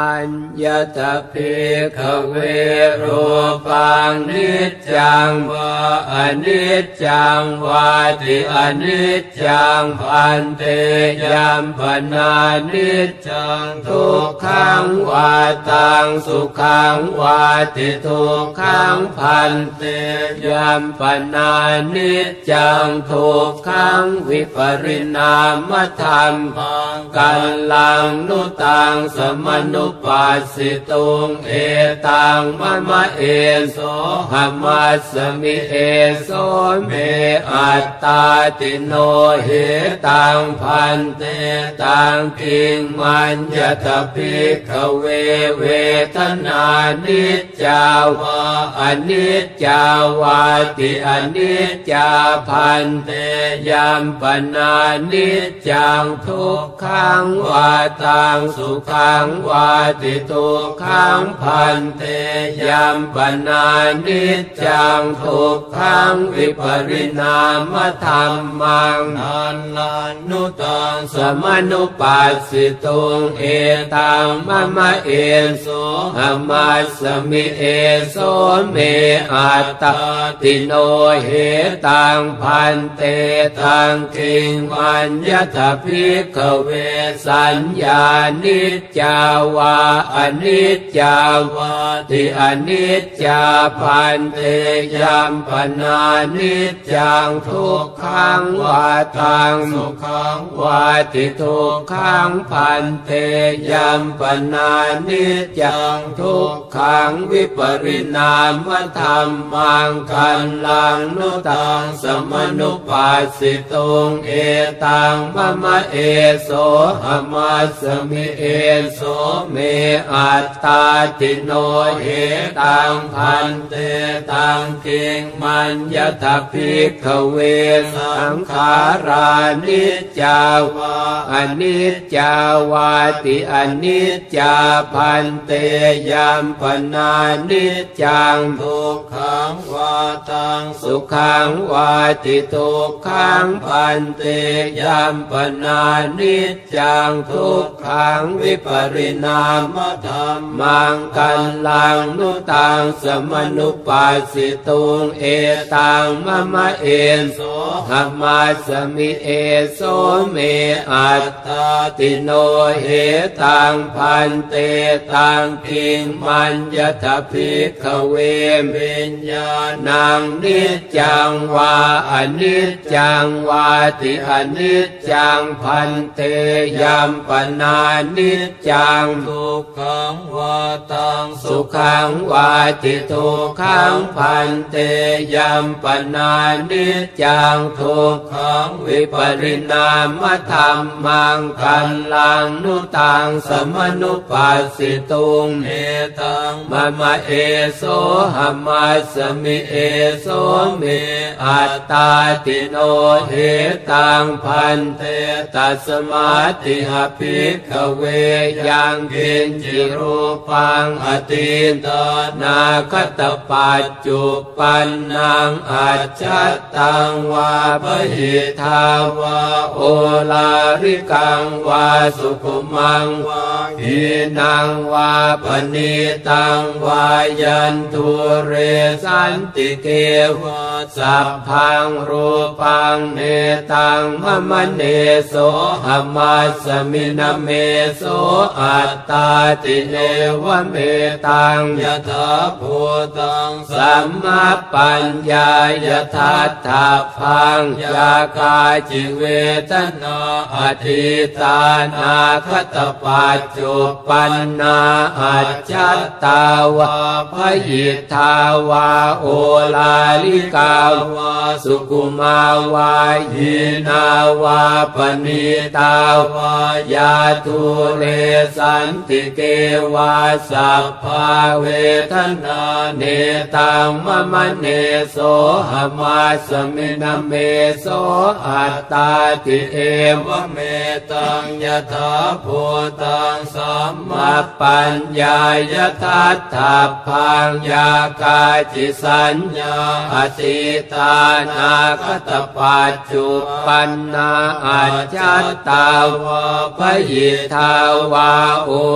A: ญญตภิกขเวรูปังนิจจังวาอนิจจังวาติอนิจจังพันเตยัมปนานิจจังทุกขังวาตังสุขังวาติทุกขังพันเตยัมปนานิจจังทุกขังวิปริณามธรรมังกัลลังนุตังสมนุปัสสิตุงเอตังมะมะเอโสหมัสสมิเอโสเมอัตตาติโนเหตังพันเตตังกิงมัญญตภิกขเวเวทนานิจจาวาอนิจจาวาติอนิจจาพันเตยัมปนานิจจังทุกขังวาตังสุขังวาติทุกขังพันเตยัมปนานิจจังทุกขังวิปริณามธรรมังนันนานุตังสมนุปัสสิตุงเอตังมะมะเอโสหมัสสมิเอโสเมอัตตาติโนเหตังพันเตตังกิงมัญญตภิกขเวสัญญานิจจาวาอนิจจาวาติอนิจจาพันเตยัมปนานิจจังทุกขังวาตังสุขังวาติทุกขังพันเตยัมปนานิจจังทุกขังวิปริณามธรรมังกัลลังนุตังสมนุปัสสิตุงเอตังมะมะเอโสหมัสสมิเอโสเมอัตตาติโนเหตังพันเตตังกิงมัญญตภิกขเวสังขารานิจจาวาอนิจจาวาติอนิจจาพันเตยัมปนานิจจังทุกขังวาตังสุขังวาติทุกขังพันเตยัมปนานิจจังทุกขังวิปริณามธรรมังกัลลังนุตังสมนุปัสสิตุงเอตังมะมะเอโสหมัสสมิเอโสเมอัตตาติโนเหตังพันเตตังกิงมัญญตภิกขเววิญญาณังนิจจังวาอนิจจังวาติอนิจจังพันเตยัมปนานิจจังทุกขังวาตังสุขังวาติทุกขังพันเตยัมปนานิจจังทุกขังวิปริณามธรรมังกัลลังนุตังสมนุปัสสิตุงเอตังมะมะเอโสหมัสสมิเอโสเมอัตตาติโนเหตังพันเตตัสมาติหภิกขเวยังกินจิรูปังอติตนาคตปัจจุปันนังอัจฉตังวาปหิทาวาโอลาริกังวาสุขุมังวาหินังวาปณิตังวายันทุเรสันติเกวะสัพพังรูปังเนตังมะมะเนโสหมัสสมินะเมโสอัตตาติเนวะเมตังยถาภูตังสัมมาปัญญายถาถาพังยากาจิเวทนาอธิตานาคตปัจจุปันนาอัจฉตาวาพยิทาวาโอลาลิกาวาสุกุมาวาหินาวาปณิตาวายาทุเรสันติเกวาสัพพาเวทนาเนตังมะมะเนโสหมัสสมินะเมโสอัตตาติเอวะเมตังยถาภูตังสัมมาปัญญายถาถาพังยากาจิสัญญาอธิตานาคตปัจจุปันนาอัจฉตาวาพยิทาวาโอ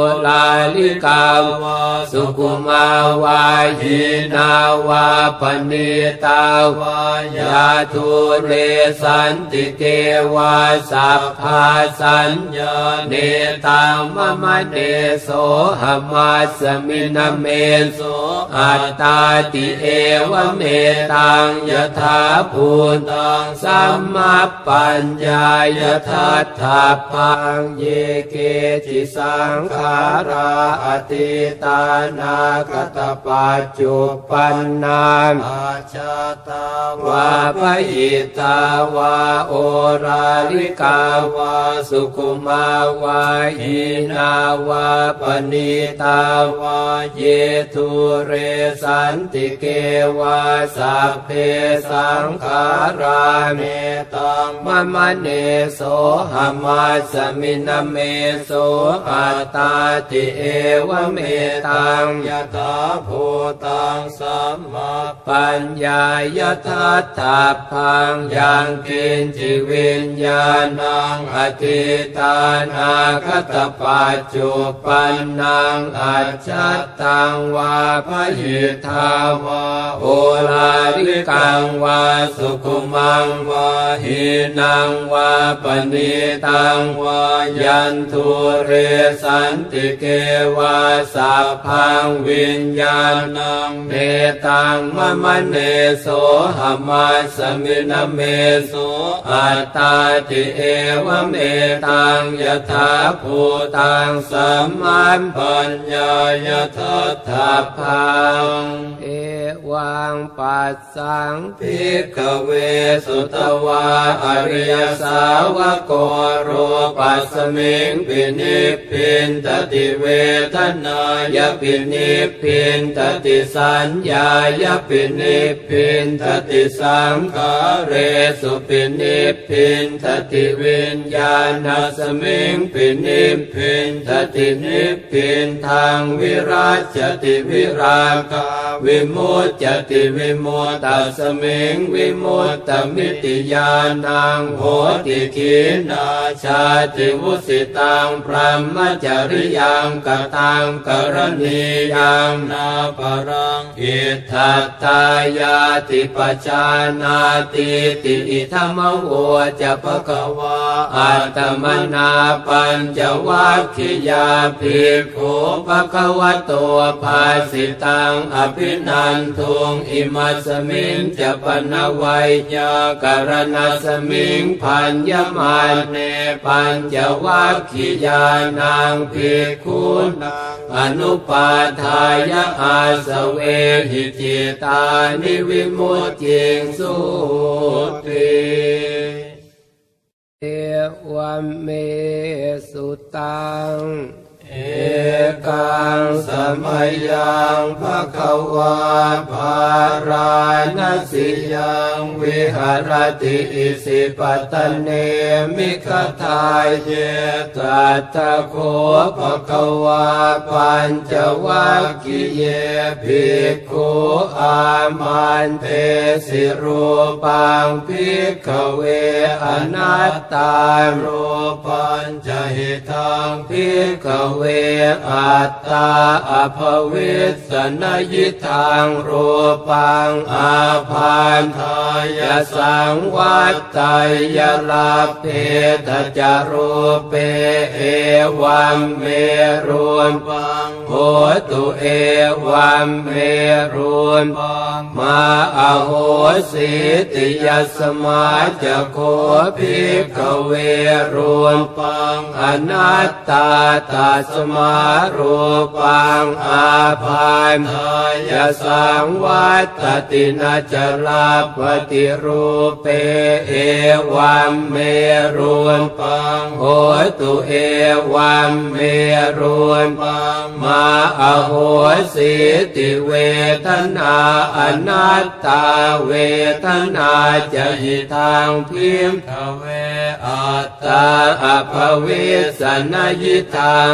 A: ลาลิกาวาสุขุมาวาหินาวาปณิตาวายาทุเรสันติเกวาสัพพาสัญญาเนตังมะมะเนโสหมัสสมินะเมโสอัตตาติเอวเมตังยถาภูตังสัมมาปัญญายทัตถาพังเยเกจิสังขาราอติตานาคตปัจจุปันนาอาชาตาวาปยิตาวาโอราลิกาวาสุขุมาวาหินาวาปณิตาวาเยทุเรสันติเกวาสัพเพสังขาราเมตังมะมะเนโสหมัสสมินะเมโสอัตตาติเอวเมตังยถาภูตังสัมมาปัญญายทัตถาพังยังกินจิวิญญาณังอธิตานาคตปัจจุปันนังอัจฉตังวาภยิทาวาโอลาลิกังวาสุขุมังวาหินังวาปณิตังวายันทุเรสันติเกวาสัพพังวิญญาณังเนตังมะมะเนโสหมัสสมินะเมโสอัตตาติเอวเมตังยถาภูตังสัมมาปัญญายทัตถาพังเอวังปัสสังภิกขเวสุตวาอริยสาวกโกโรปัสมิงปินิพพินตติเวทนายปินิพพินตติสัญญายปินิพพินตติสังขาเรสุปินิพพินตติวิญญาณสมิงปินิพพินตตินิพพินทางวิราชติวิราคาวิมุตจติวิมุตตสมิงวิมุตตมิติญาณังโหติขีนาชาติวุสิตังพรหมจริยังกตังกรณียังนาปรังอิทัตตายาติปัจจานาติติอิธัมมโวจะภควาอัตตมนาปัญจวัคคียาภิกขุภควโตภาสิตังอภินันทุงอิมัสมิงจะปนวัยยากรณสมิงพันยมาเนปัญจวัคคียานังภิกขุนังอนุปาทายะอาสเวหิจิตานิวิมุตติงสุติเอวเมสุตังเอกังสมัยยังภควาภารานสิยังวิหารติอิสิปตเนมิคทายเยตัตถะโคภควาปัญจวัคคีเยภิกขุอามันเทสิรูปังภิกขเวอนัตตารูปัญจหิตังภิกขเวอัตตาอภวิสสนยิทังรูปังอาภันทายสังวัตตยลาเพทจารูเปเอวัมเมรุนปังโหตุเอวัมเมรุนปังมาอโหสิติยสมาจโคภิกขเวรุนปังอนัตตาตัสมารูปังอาภันทายสังวัตตินาจลาปฏิรูเปเอวัมเมรุนปังโหตุเอวัมเมรุนปังมาอโหสิติเวทนาอนัตตาเวทนาจะหิทางพิมขเวอัตตาอภวิสสนยิทางเว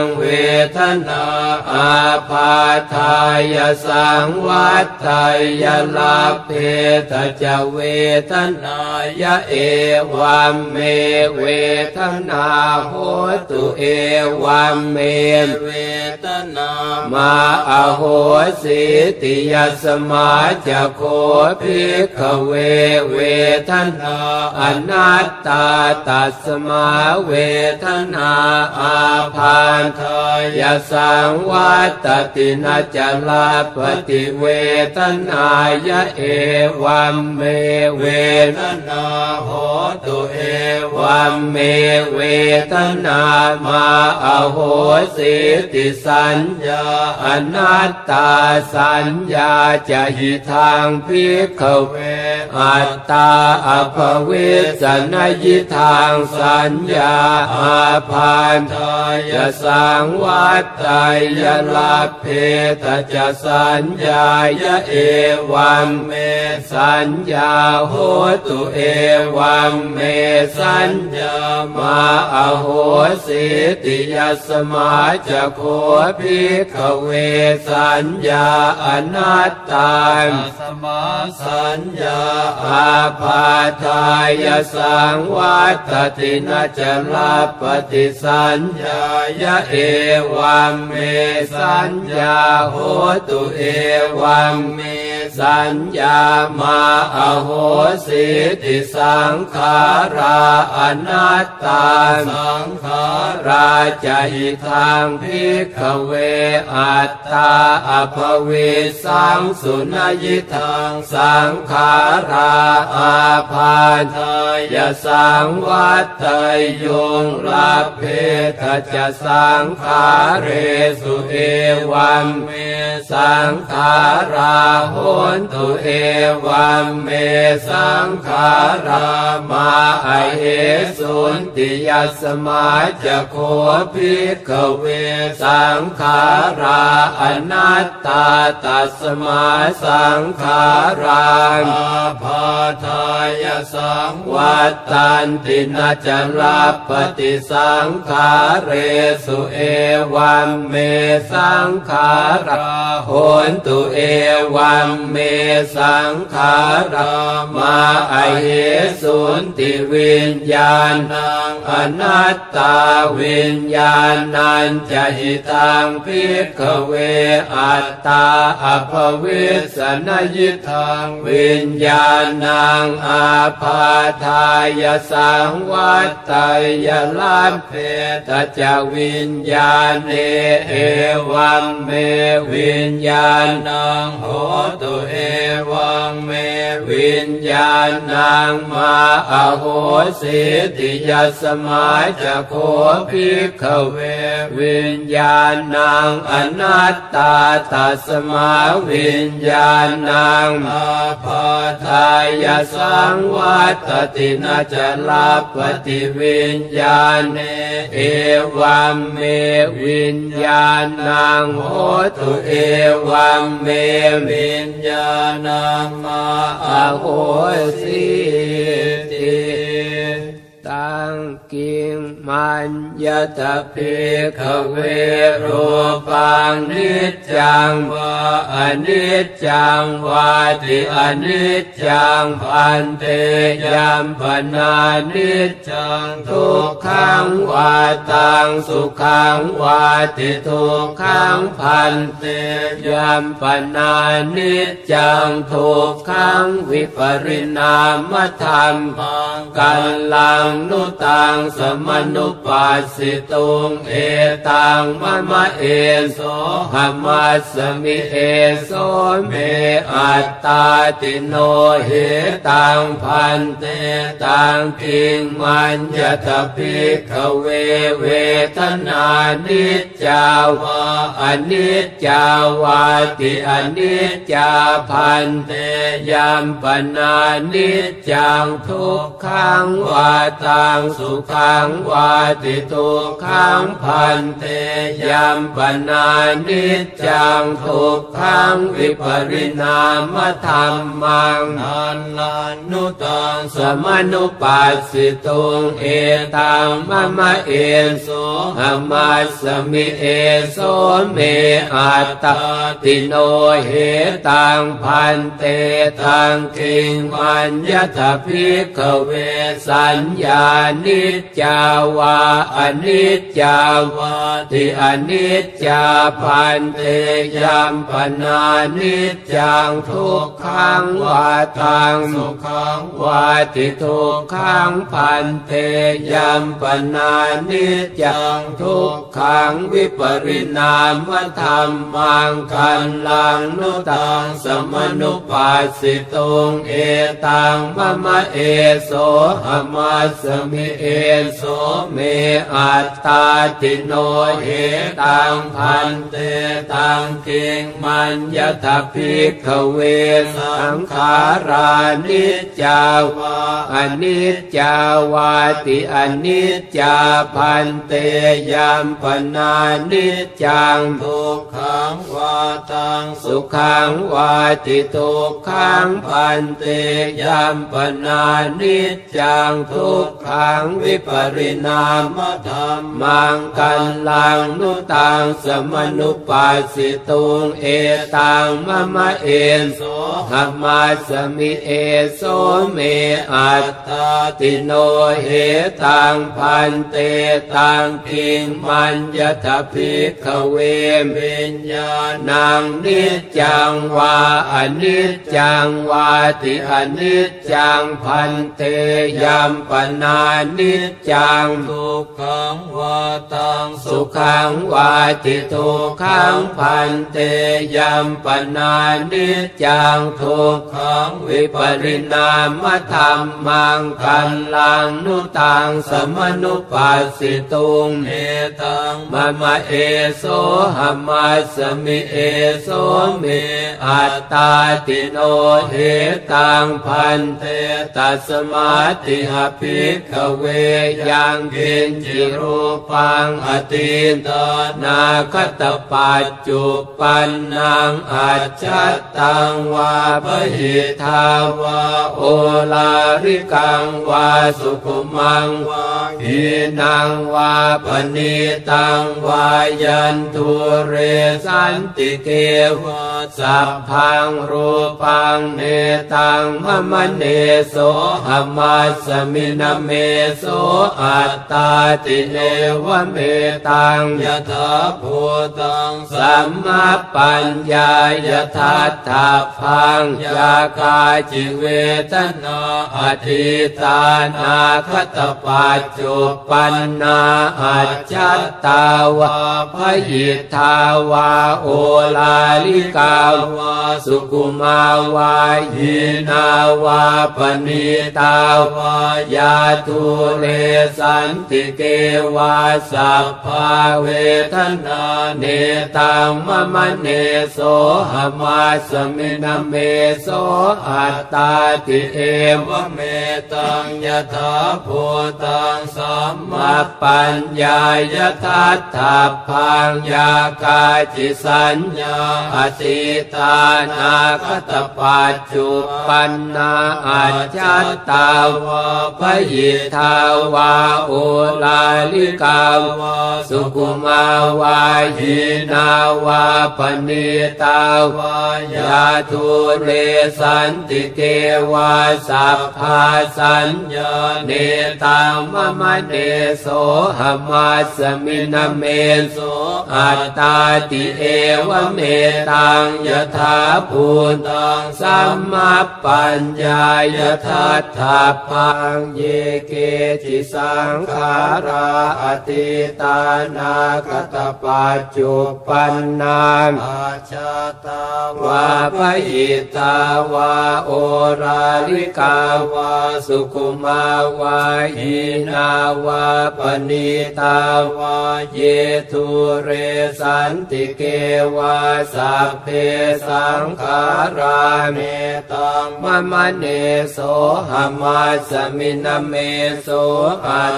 A: ทนาอาพาทายสังวัฏไทยลาเพทจเวทนายะเอวัมเมเวทนาโหตุเอวัมเมเวทนามาอโหสิติยัสมาจะโคภิกขเวเวทนาอนัตตาตัสมาเวทนาอาพันธายสังวัตตินาจลาปฏิเวทนายะเอวัมเมเวทนาโหตุเอวัมเมเวทนามาอโหสิติสัญญาอนัตตาสัญญาจะหิทางภิกขเวอัตตาอภวิสนยิทางสัญญาอาพันธายสังวัตไตยลาเพทจะสัญญายะเอวัมเมสัญญาโหตุเอวัมเมสัญญามาอโหสิติยัสมาจะโคภิกขเวสัญญาอนัตตาสมาสัญญาอาพาทายสังวัตตินาจลาปฏิสัญญายะเอวัมเมสัญญาโหตุเอวัมเมสัญญามาอโหสิติสังขาราอนัตตาสังขาราจะหิทางภิกขเวอัตตาอภวิสังสุนยิทางสังขาราอาพาทายสังวัตไตโยงราเพทจะสังขาเรสุเอวัมเมสังขาราโหนตุเอวัมเมสังขารามาอเหสุนติยัสมาจะโคภิกขเวสังขาราอนัตตาตัสมาสังขาราอาพาทายสังวัตตันตินาจลาปฏิสังขาเรสุเอวัมเมสังขาราโหนตุเอวัมเมสังขารามาอเหสุนติวิญญาณังอนัตตาวิญญาณัญจะหิตังภิกขเวอัตตาอภวิสนยิทังวิญญาณังอาพาทายสังวัตไตยลาเพทจะวิญญาณเนเอวัมเมวิญญาณังโหตุเอวัมเมวิญญาณังมาอโหสิติยัสมาจะโคภิกขเววิญญาณังอนัตตาตัสมาวิญญาณังอาพาทายสังวัตตินาจลาปฏิวิญญาณเนเอวัมเมวิญญาณังโหตุเอวัมเมวิญญาณังมาอโหสิติตังกิงมันยตภิกขเวรูปังนิจจังวาอนิจจังวาติอนิจจังพันเตยัมปนานิจจังทุกขังวาตังสุขังวาติทุกขังพันเตยัมปนานิจจังทุกขังวิปริณามธรรมังกัลลังนุตังสมนุปัสสิตุงเอตังมะมะเอโสหมัสสมิเอโสเมอัตตาติโนเหตังพันเตตังกิงมัญญตภิกขเวเวทนานิจจาวาอนิจจาวาติอนิจจาพันเตยัมปนานิจจังทุกขังวาตังสุขังวาติทุกขังพันเตยัมปนานิจจังทุกขังวิปริณามธัมมังนันลานุตังสมนุปัสสิตุงเอตังมะมะเอโสหมัสสมิเอโสเมอัตตติโนเหตังพันเตตังคิงมัญญทภิกขเวสัญญานิจจาวาอนิจจาวาติอนิจจาพันเตยัมปนานิจจังทุกขังวาตังสุขังวาติทุกขังพันเตยัมปนานิจจังทุกขังวิปริณามธัมมังคัลลังนุตังสมนุปัสสิตุงเอตังมะมะเอโสหมัสสมิเอโสเมอัตตาติโนเหตังพันเตตังคิงมัญญทภิกขเวสังขารานิจจาวาอนิจจาวาติอนิจจาพันเตยัมปนานิจจังทุกขังวาตังสุขังวาติทุกขังพันเตยัมปนานิจจังทุกขังวิปริณามธัมมังคัลลังนุตังสมนุปัสสิตุงเอตังมะมะเอโสหมัสสมิเอโสเมอัตตาติโนเหตังพันเตตังคิงมัญญทภิกขเววิญญาณังนิจจังวาอนิจจังวาติอนิจจังพันเตยัมปนานิจจังทุกขังวาตังสุขังวาติทุกขังพันเตยัมปนานิจจังทุกขังวิปริณามธัมมังคัลลังนุตังสมนุปัสสิตุงเอตังมะมะเอโสหมัสสมิเอโสเมอัตตาติโนเหตังพันเตตัสมาติหภิกขเวยังกินจิรูปังอติตนาคตปัจจุปันนังอัจฉตังวาปหิทาวาโอลาริกังวาสุขุมังวาหินังวาปณิตังวายันตุเรสันติเกวะสัพพังรูปังเนตังมะมะเนโสหมัสสมินะเมโสอัตตาติเนวะเมตังยถาภูตังสัมมาปัญญายถาถาพังยากาจิเวทนาอธิตานาคตปัจจุปันนาอัจฉตาวาพยิทาวาโอลาลิกาวาสุกุมาวาหินาวาปณิตาวายาทุเรสันติเกวาสัพพาเวทนาเนตังมะมะเนโสหมัสสมินะเมโสอัตตาติเอวะเมตังยถาภูตังสัมมาปัญญายถาถาพังยากาจิสัญญาอธิตานาคตปัจจุปันนาอัจฉตาวาพยิทาวาโอลาลิกาวาสุกุมาวาหินาวาปณิตาวายาทุเรสันติเกวาสัพพาสัญญาเนตังมะมะเนโสหมัสสมินะเมโสอัตตาติเอวะเมตังยถาภูตังสัมมาปัญญายถาถาพังเยเกจิสังขาราอติตานาคตปัจจุปันนาอาชาตาวาปหิตาวาโอราลิกาวาสุขุมาวาหินาวาปณิตาวาเยทุเรสันติเกวาสัพเพสังขาราเมตังมะมะเนโสหมัสสมินะเมโสอัตตา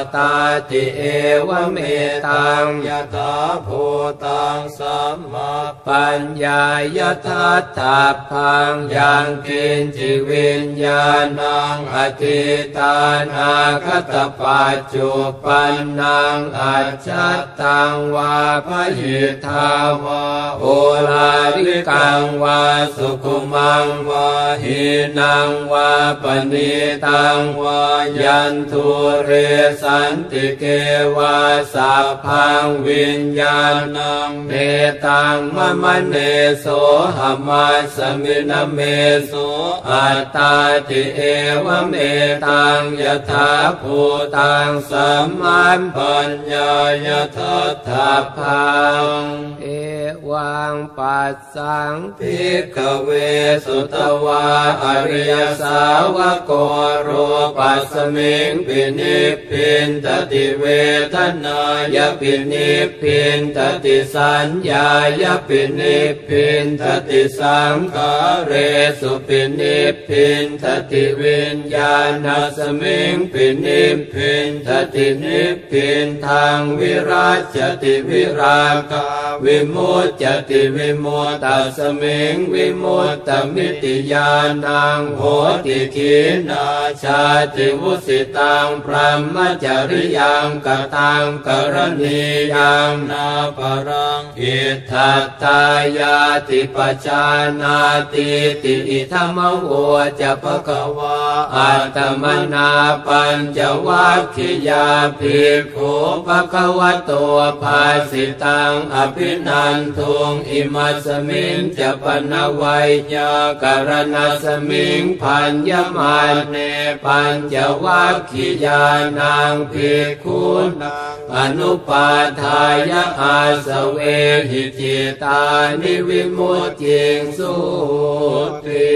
A: ติเอวเมตังยถาภูตังสัมมาปัญญายถาทัพพังยังกินจิวิญญาณังอธิตานาคตปัจจุปันนังอัจฉตังวาภหิทาวาโอลาริกังวาสุขุมังวาหินังวาปณิตังวายันทุเรสันติเกวาสัพพังวิญญาณังเมตังมะมะเนโสหมัสสมินะเมโสอัตตาติเอวเมตังยถาภูตังสัมมาปัญญายถาทัพพังเอวังปัสสังภิกขเวสุตวาอริยสาวกโกโรปัสสมิงปินิพพินตติเวทนายปินิพพินตติสัญญายปินิพพินตติสังขาเรสุปินิพพินตติวิญญาณสมิงปินิพพินตตินิพพินทางวิราชติวิราคาวิมุตจติวิมุตตสมิงวิมุตตมิติญาณังโหติขีนาชาติวุสิตังพรหมจริยังกตังกรณียังนาปรังอิทัตตายาติปัจจานาติติอิธัมมโวจะภควาอัตตมนาปัญจวัคคียาภิกขุภควโตภาสิตังอภินันทุงอิมัสมิงจะปนวัยยากรณสมิงพันยมาเนปัญจวัคคียานังภิกขุนังอนุปาทายะอาสเวหิจิตานิวิมุตติสุติ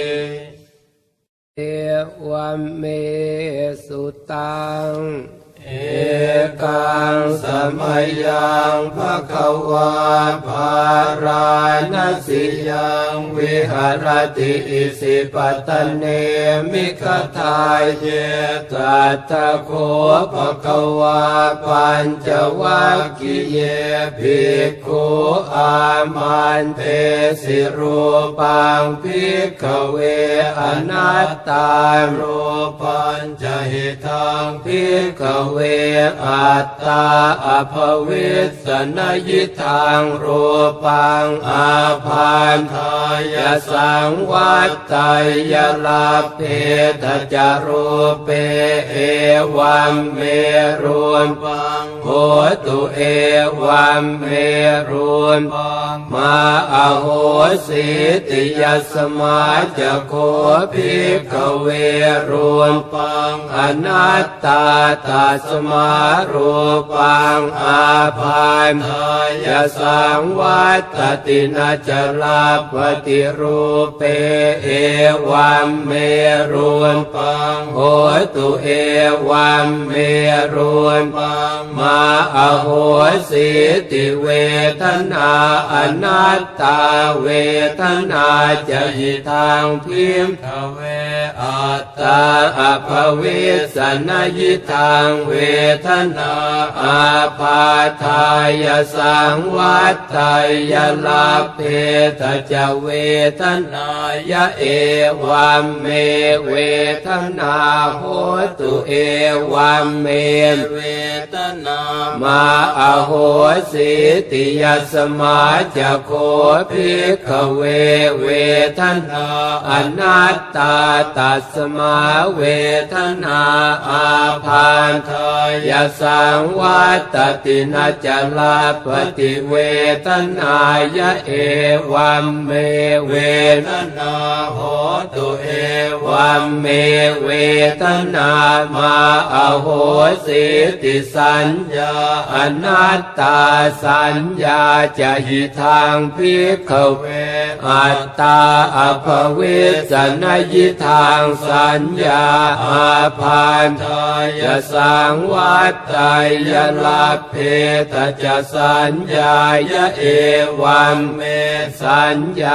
A: เอวเมสุตังเอกังสมัยยังภควาภาราณสิยังวิหารติอิสิปตเนมิคทายเยตัตถะโคภควาปัญจวัคคีเยภิกขุอามันเตสิรูปังภิกขเวอนัตตารูปัญจหิตังภิกขเวอัตตาอภวิสสนยิทังรูปังอาภันทายสังวัตไตยลาเพทจารูเปเอวัมเมรุนปังโหตุเอวัมเมรุนปังมาอโหสิติยสมาจโคภิกขเวรุนปังอนัตตาตัสมารูปังอาภันทายสังวัตตินาจลาปฏิรูเปเอวัมเมรุนปังโหตุเอวัมเมรุนปังมาอโหสิติเวทนาอนัตตาเวทนาจะหิทางพิมขเวอัตตาอภวิสสนยิทางเวทนาอาภาทายสังวัตไตยลาเพทจเวทนายะเอวัมเมเวทนาโหตุเอวัมเมเวทนามาอโหสิติยสมาจโคภิกขเวเวทนาอนัตตาตัสมาเวทนาอาภันทายสังวัตตินาจลาปฏิเวทนายะเอวัมเมเวทนาโหตุเอวัมเมเวทนามาอโหสิติสัญญาอนัตตาสัญญาจะหิทางภิกขเวอัตตาอภวิสสนยิทางสัญญาอาภันทายสังวัตไตยลาเพทจสัญญายะเอวัมเมสัญญา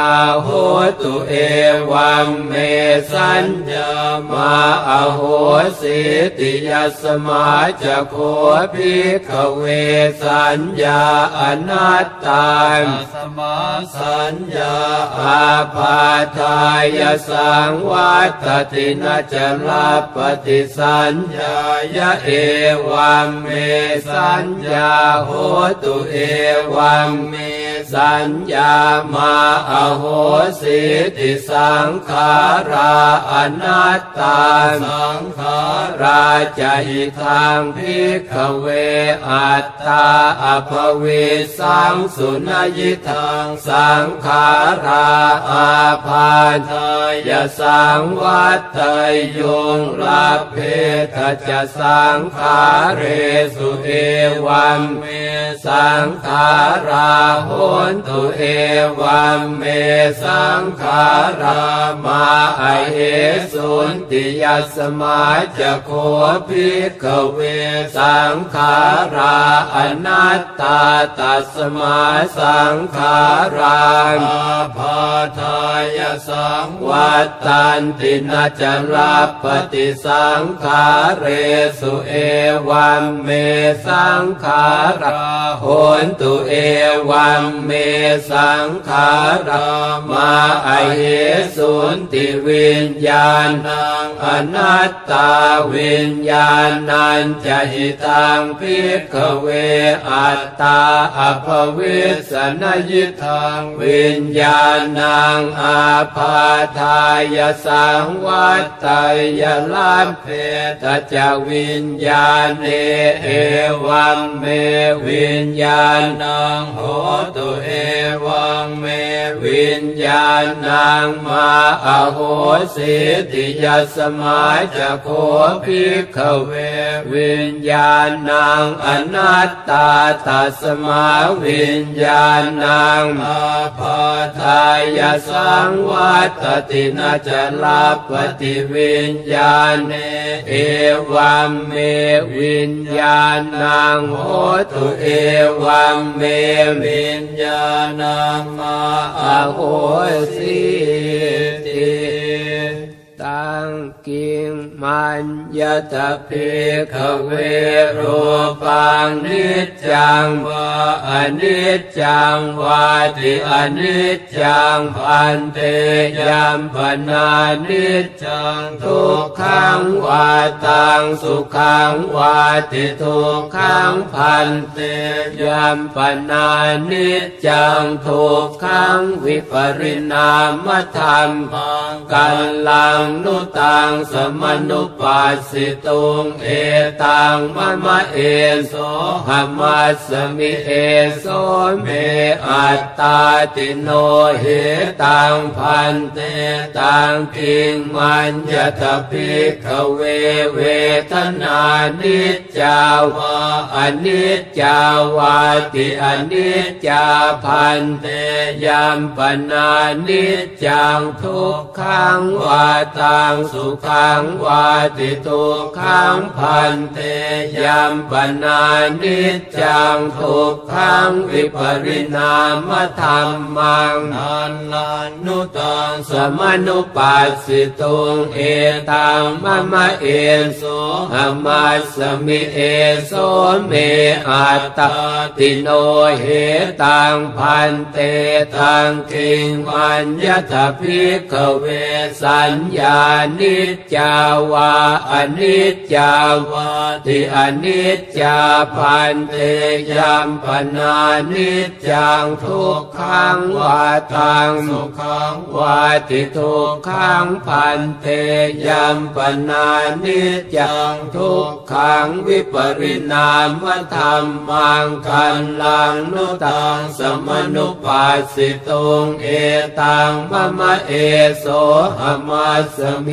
A: าโหตุเอวัมเมสัญญามาอโหสิติยัสมาจะโคภิกขเวสัญญาอนัตตาสมาสัญญาอาภาทายสังวัตตินาจลาปฏิสัญญายะเอวัมเมสัญญาโหตุเอวัมเมสัญญามาอโหสิติสังขาราอนัตตาสังขาราจะหิทังภิกขเวอัตตาอภวิสังสุนยิทังสังขาราอาภาทายสังวัตเตยงรัพเพทจะสังขาเรสุเอวัมเมสังขาราโหนตุเอวัมเมสังขารามาอเหสุนติยัสมาจะโคภิกขเวสังขาราอนัตตาตัสมาสังขาราอาภาทายสังวัตตันตินาจลาปฏิสังขาเรสุเอวัมเมสังขาราโหนตุเอวัมเมสังขารามาอเหสุนติวิญญาณังอนัตตาวิญญาณัญจะหิตังภิกขเวอัตตาอภวิสนยิทังวิญญาณังอาภาทายสังวัตไตยลัพเพตจะวิญญาณเอวัมเมวิญญาณังโหตุเอวัมเมวิญญาณังมาอโหสิติยัสมาจะโคภิกขเววิญญาณังอนัตตาตัสมาวิญญาณังอาภาทายสังวัตตินาจลาปฏิวิญญาณเอวัมเมวิญญาณังโหตุเอวัมเมวิญญาณังมาอโหสิติตังกิงมันยตภิกขเวรูปังนิจจังวาอนิจจังวาติอนิจจังพันเตยัมปนานิจจังทุกขังวาตังสุขังวาติทุกขังพันเตยัมปนานิจจังทุกขังวิปริณามธรรมังกัลลังนุตังสมนุปัสสิตุงเอตังมะมะเอโสหมัสสมิเอโสเมอัตตาติโนเหตังพันเตตังกิงมัญญตภิกขเวเวทนานิจจาวาอนิจจาวาติอนิจจาพันเตยัมปนานิจจังทุกขังวาตังสุขังวาติทุกขังพันเตยัมปนานิจจังทุกขังวิปริณามธรรมังนันนันุตังสมนุปัสสิตุงเอตังมะมะเอโสหมัสสมิเอโสเมอัตตาติโนเหตังพันเตตังกิงมัญญตภิกขเวสัญญานิจจาวาอนิจจาวาติอนิจจาพันเตยัมปนานิจจังทุกขังวาตังสุขังวาติทุกขังพันเตยัมปนานิจจังทุกขังวิปริณามธรรมังคัลลังนุตังสมนุปัสสิตุงเอตังมะมะเอโสหมัสสมิ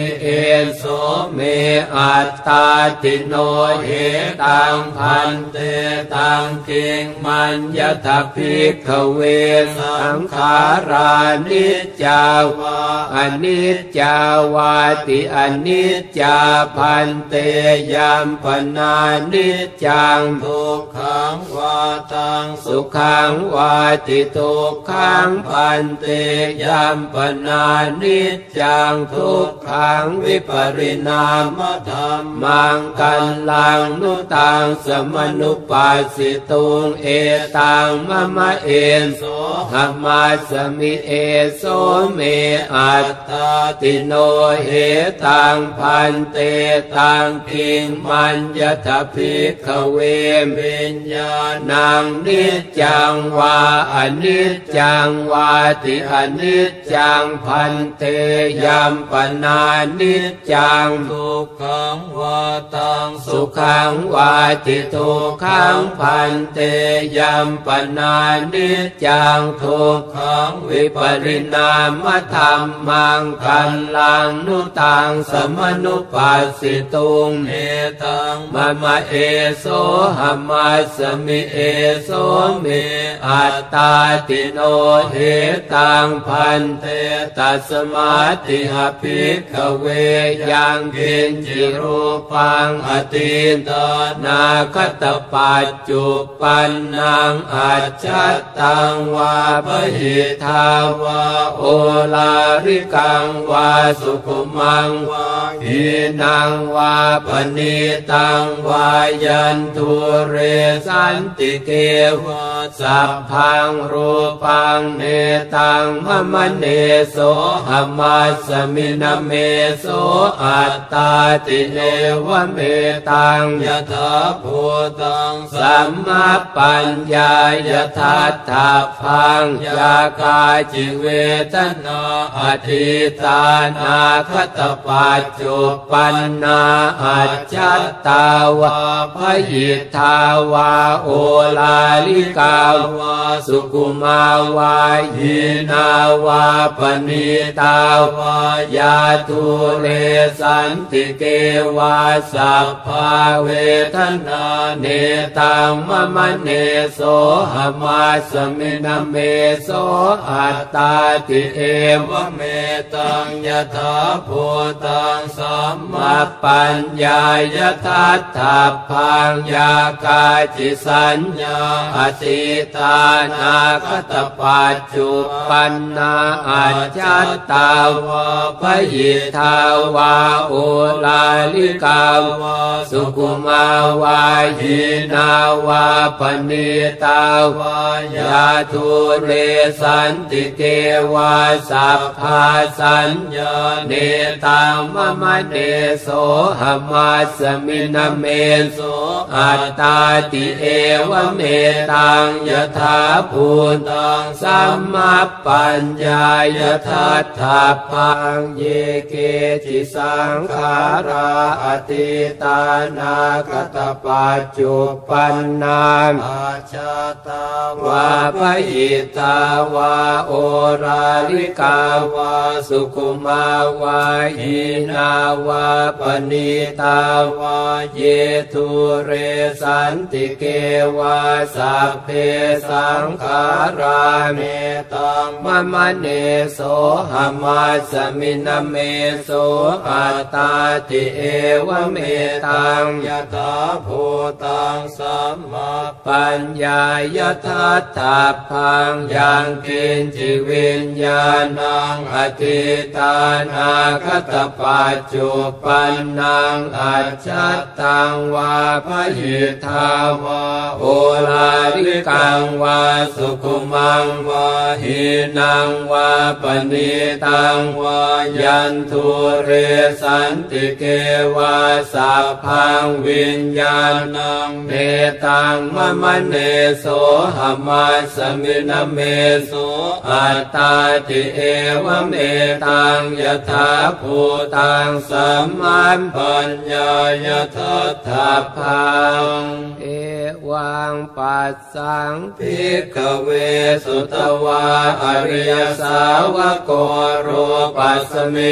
A: เอโสเมอัตตาติโนเหตังพันเตตังกิงมัญญทภิกขเวสังขารานิจจาวาอนิจจาวาติอนิจจาพันเตยัมปนานิจจังทุกขังวาตังสุขังวาติทุกขังพันเตยัมปนานิจจังทุกขังวิปริณามธรรมังกัลลังนุตังสมนุปัสสิตุงเอตังมะมะเอนโสหมัสสมิเอโสเมอัตตาติโนเหตังพันเตตังกิงมัญญทภิกขเววิญญาณังนิจจังวาอนิจจังวาติอนิจจังพันเตยัมปนานิจจังทุกขังวาตังสุขังวาติทุกขังพันเตยัมปนานิจจังทุกขังวิปริณามธรรมังกัลลังนุตังสมนุปัสสิตุงเอตังมะมะเอโสหมัสสมิเอโสเมอัตตาติโนเหตังพันเตตัสมาติหภิกขเวยังกินจิรูปังอติตนาคตปัจจุปันนังอัจฉัตตังวาปหิทาวาโอลาริกังวาสุขุมังวาหินังวาปณิตังวายันทุเรสันติเกวะสัพพังรูปังเนตังมะมะเนโสหมัสสมินะเมโสอัตตาติเอวะเมตังยถาภูตังสัมมาปัญญายถาถาพังยากาจิเวทนาอธิตานาคตปัจจุปันนาอัจฉัตตาวาพยิทาวาโอลาลิกาวาสุกุมาวาหินาวาปณิตาวายาทุเรสันติเกวาสัพพาเวทนาเนตังมะมะเนโสหมัสสมินะเมโสอัตตาติเอวะเมตังยถาภูตังสัมมาปัญญายถาถาพังยากาจิสัญญาอธิตานาคตปัจจุปันนาอัจฉัตตาวาพยิทาวาโอลาลิกาวาสุกุมาวาหินาวาปณิตาวายาทุเรสันติเกวาสัพพาสัญญาเนตังมะมะเนโสหมัสสมินะเมโสอัตตาติเอวะเมตังยถาภูตังสัมมาปัญญายถาถาพังเยเกจิสังขาราอติตานาคตปัจจุปันนาอาชาตาวาพยิตาวาโอราลิกาวาสุขุมาวาหินาวาปณิตาวาเยทุเรสันติเกวาสัพเพสังขาราเมตังมะมะเนโสหมัสสมินะเมโสอัตตาติเอวะเมตังยถาภูตังสัมมาปัญญายถาถาพังยังกินจิวิญญาณังอธิตานาคตปัจจุปันนังอัจฉัตตังวาพยิทาวาโอลาลิกังวาสุขุมังวาหินังวาปณิตังวายันทุเรสันติเกวาสัพพังวิญญาณังเนตังมะมะเนโสหมัสสมินะเมโสอัตตาติเอวะเมตังยถาภูตังสัมมาปัญญายถาถาพังเอวังปัสสังภิกขเวสุตวาอริยสาวกโรปัสสมิงภิ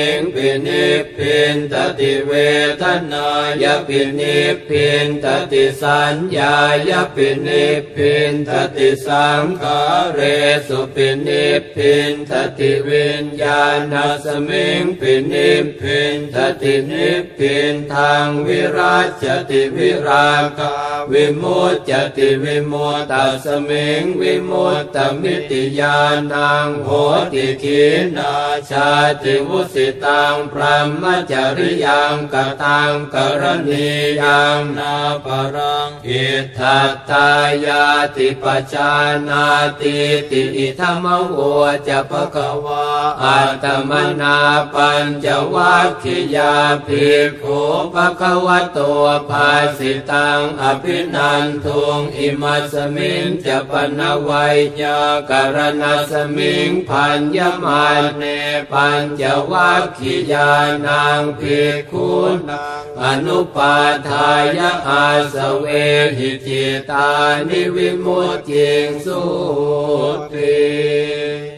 B: ปินิพพินทติเวทนายปินิพพินทติสัญญายปินิพพินทติสังขาเรสุปินิพพินทติวิญญาณสมิงปินิพพินทตินิพพินทางวิราชติวิราคาวิมุตจติวิมุตตัสมิงวิมุตตมิติญาณังโหติขีนาชาติวุสิตังพรหมจริยังกตังกรณียังนาปรังอิทัตตายาติปัจจานาติติอิธรรมโวจะภควาอัตตมนาปัญจวัคคิยาภิกขุภควโตภาสิตังอภินันทุงอิมัสมิงจะปนวัยยากรณสมิงพัญญมาเนปัญจวัคคิยานังภิกขุนังอนุปาทายะอาสเวหิจิตานิวิมุตติสุติ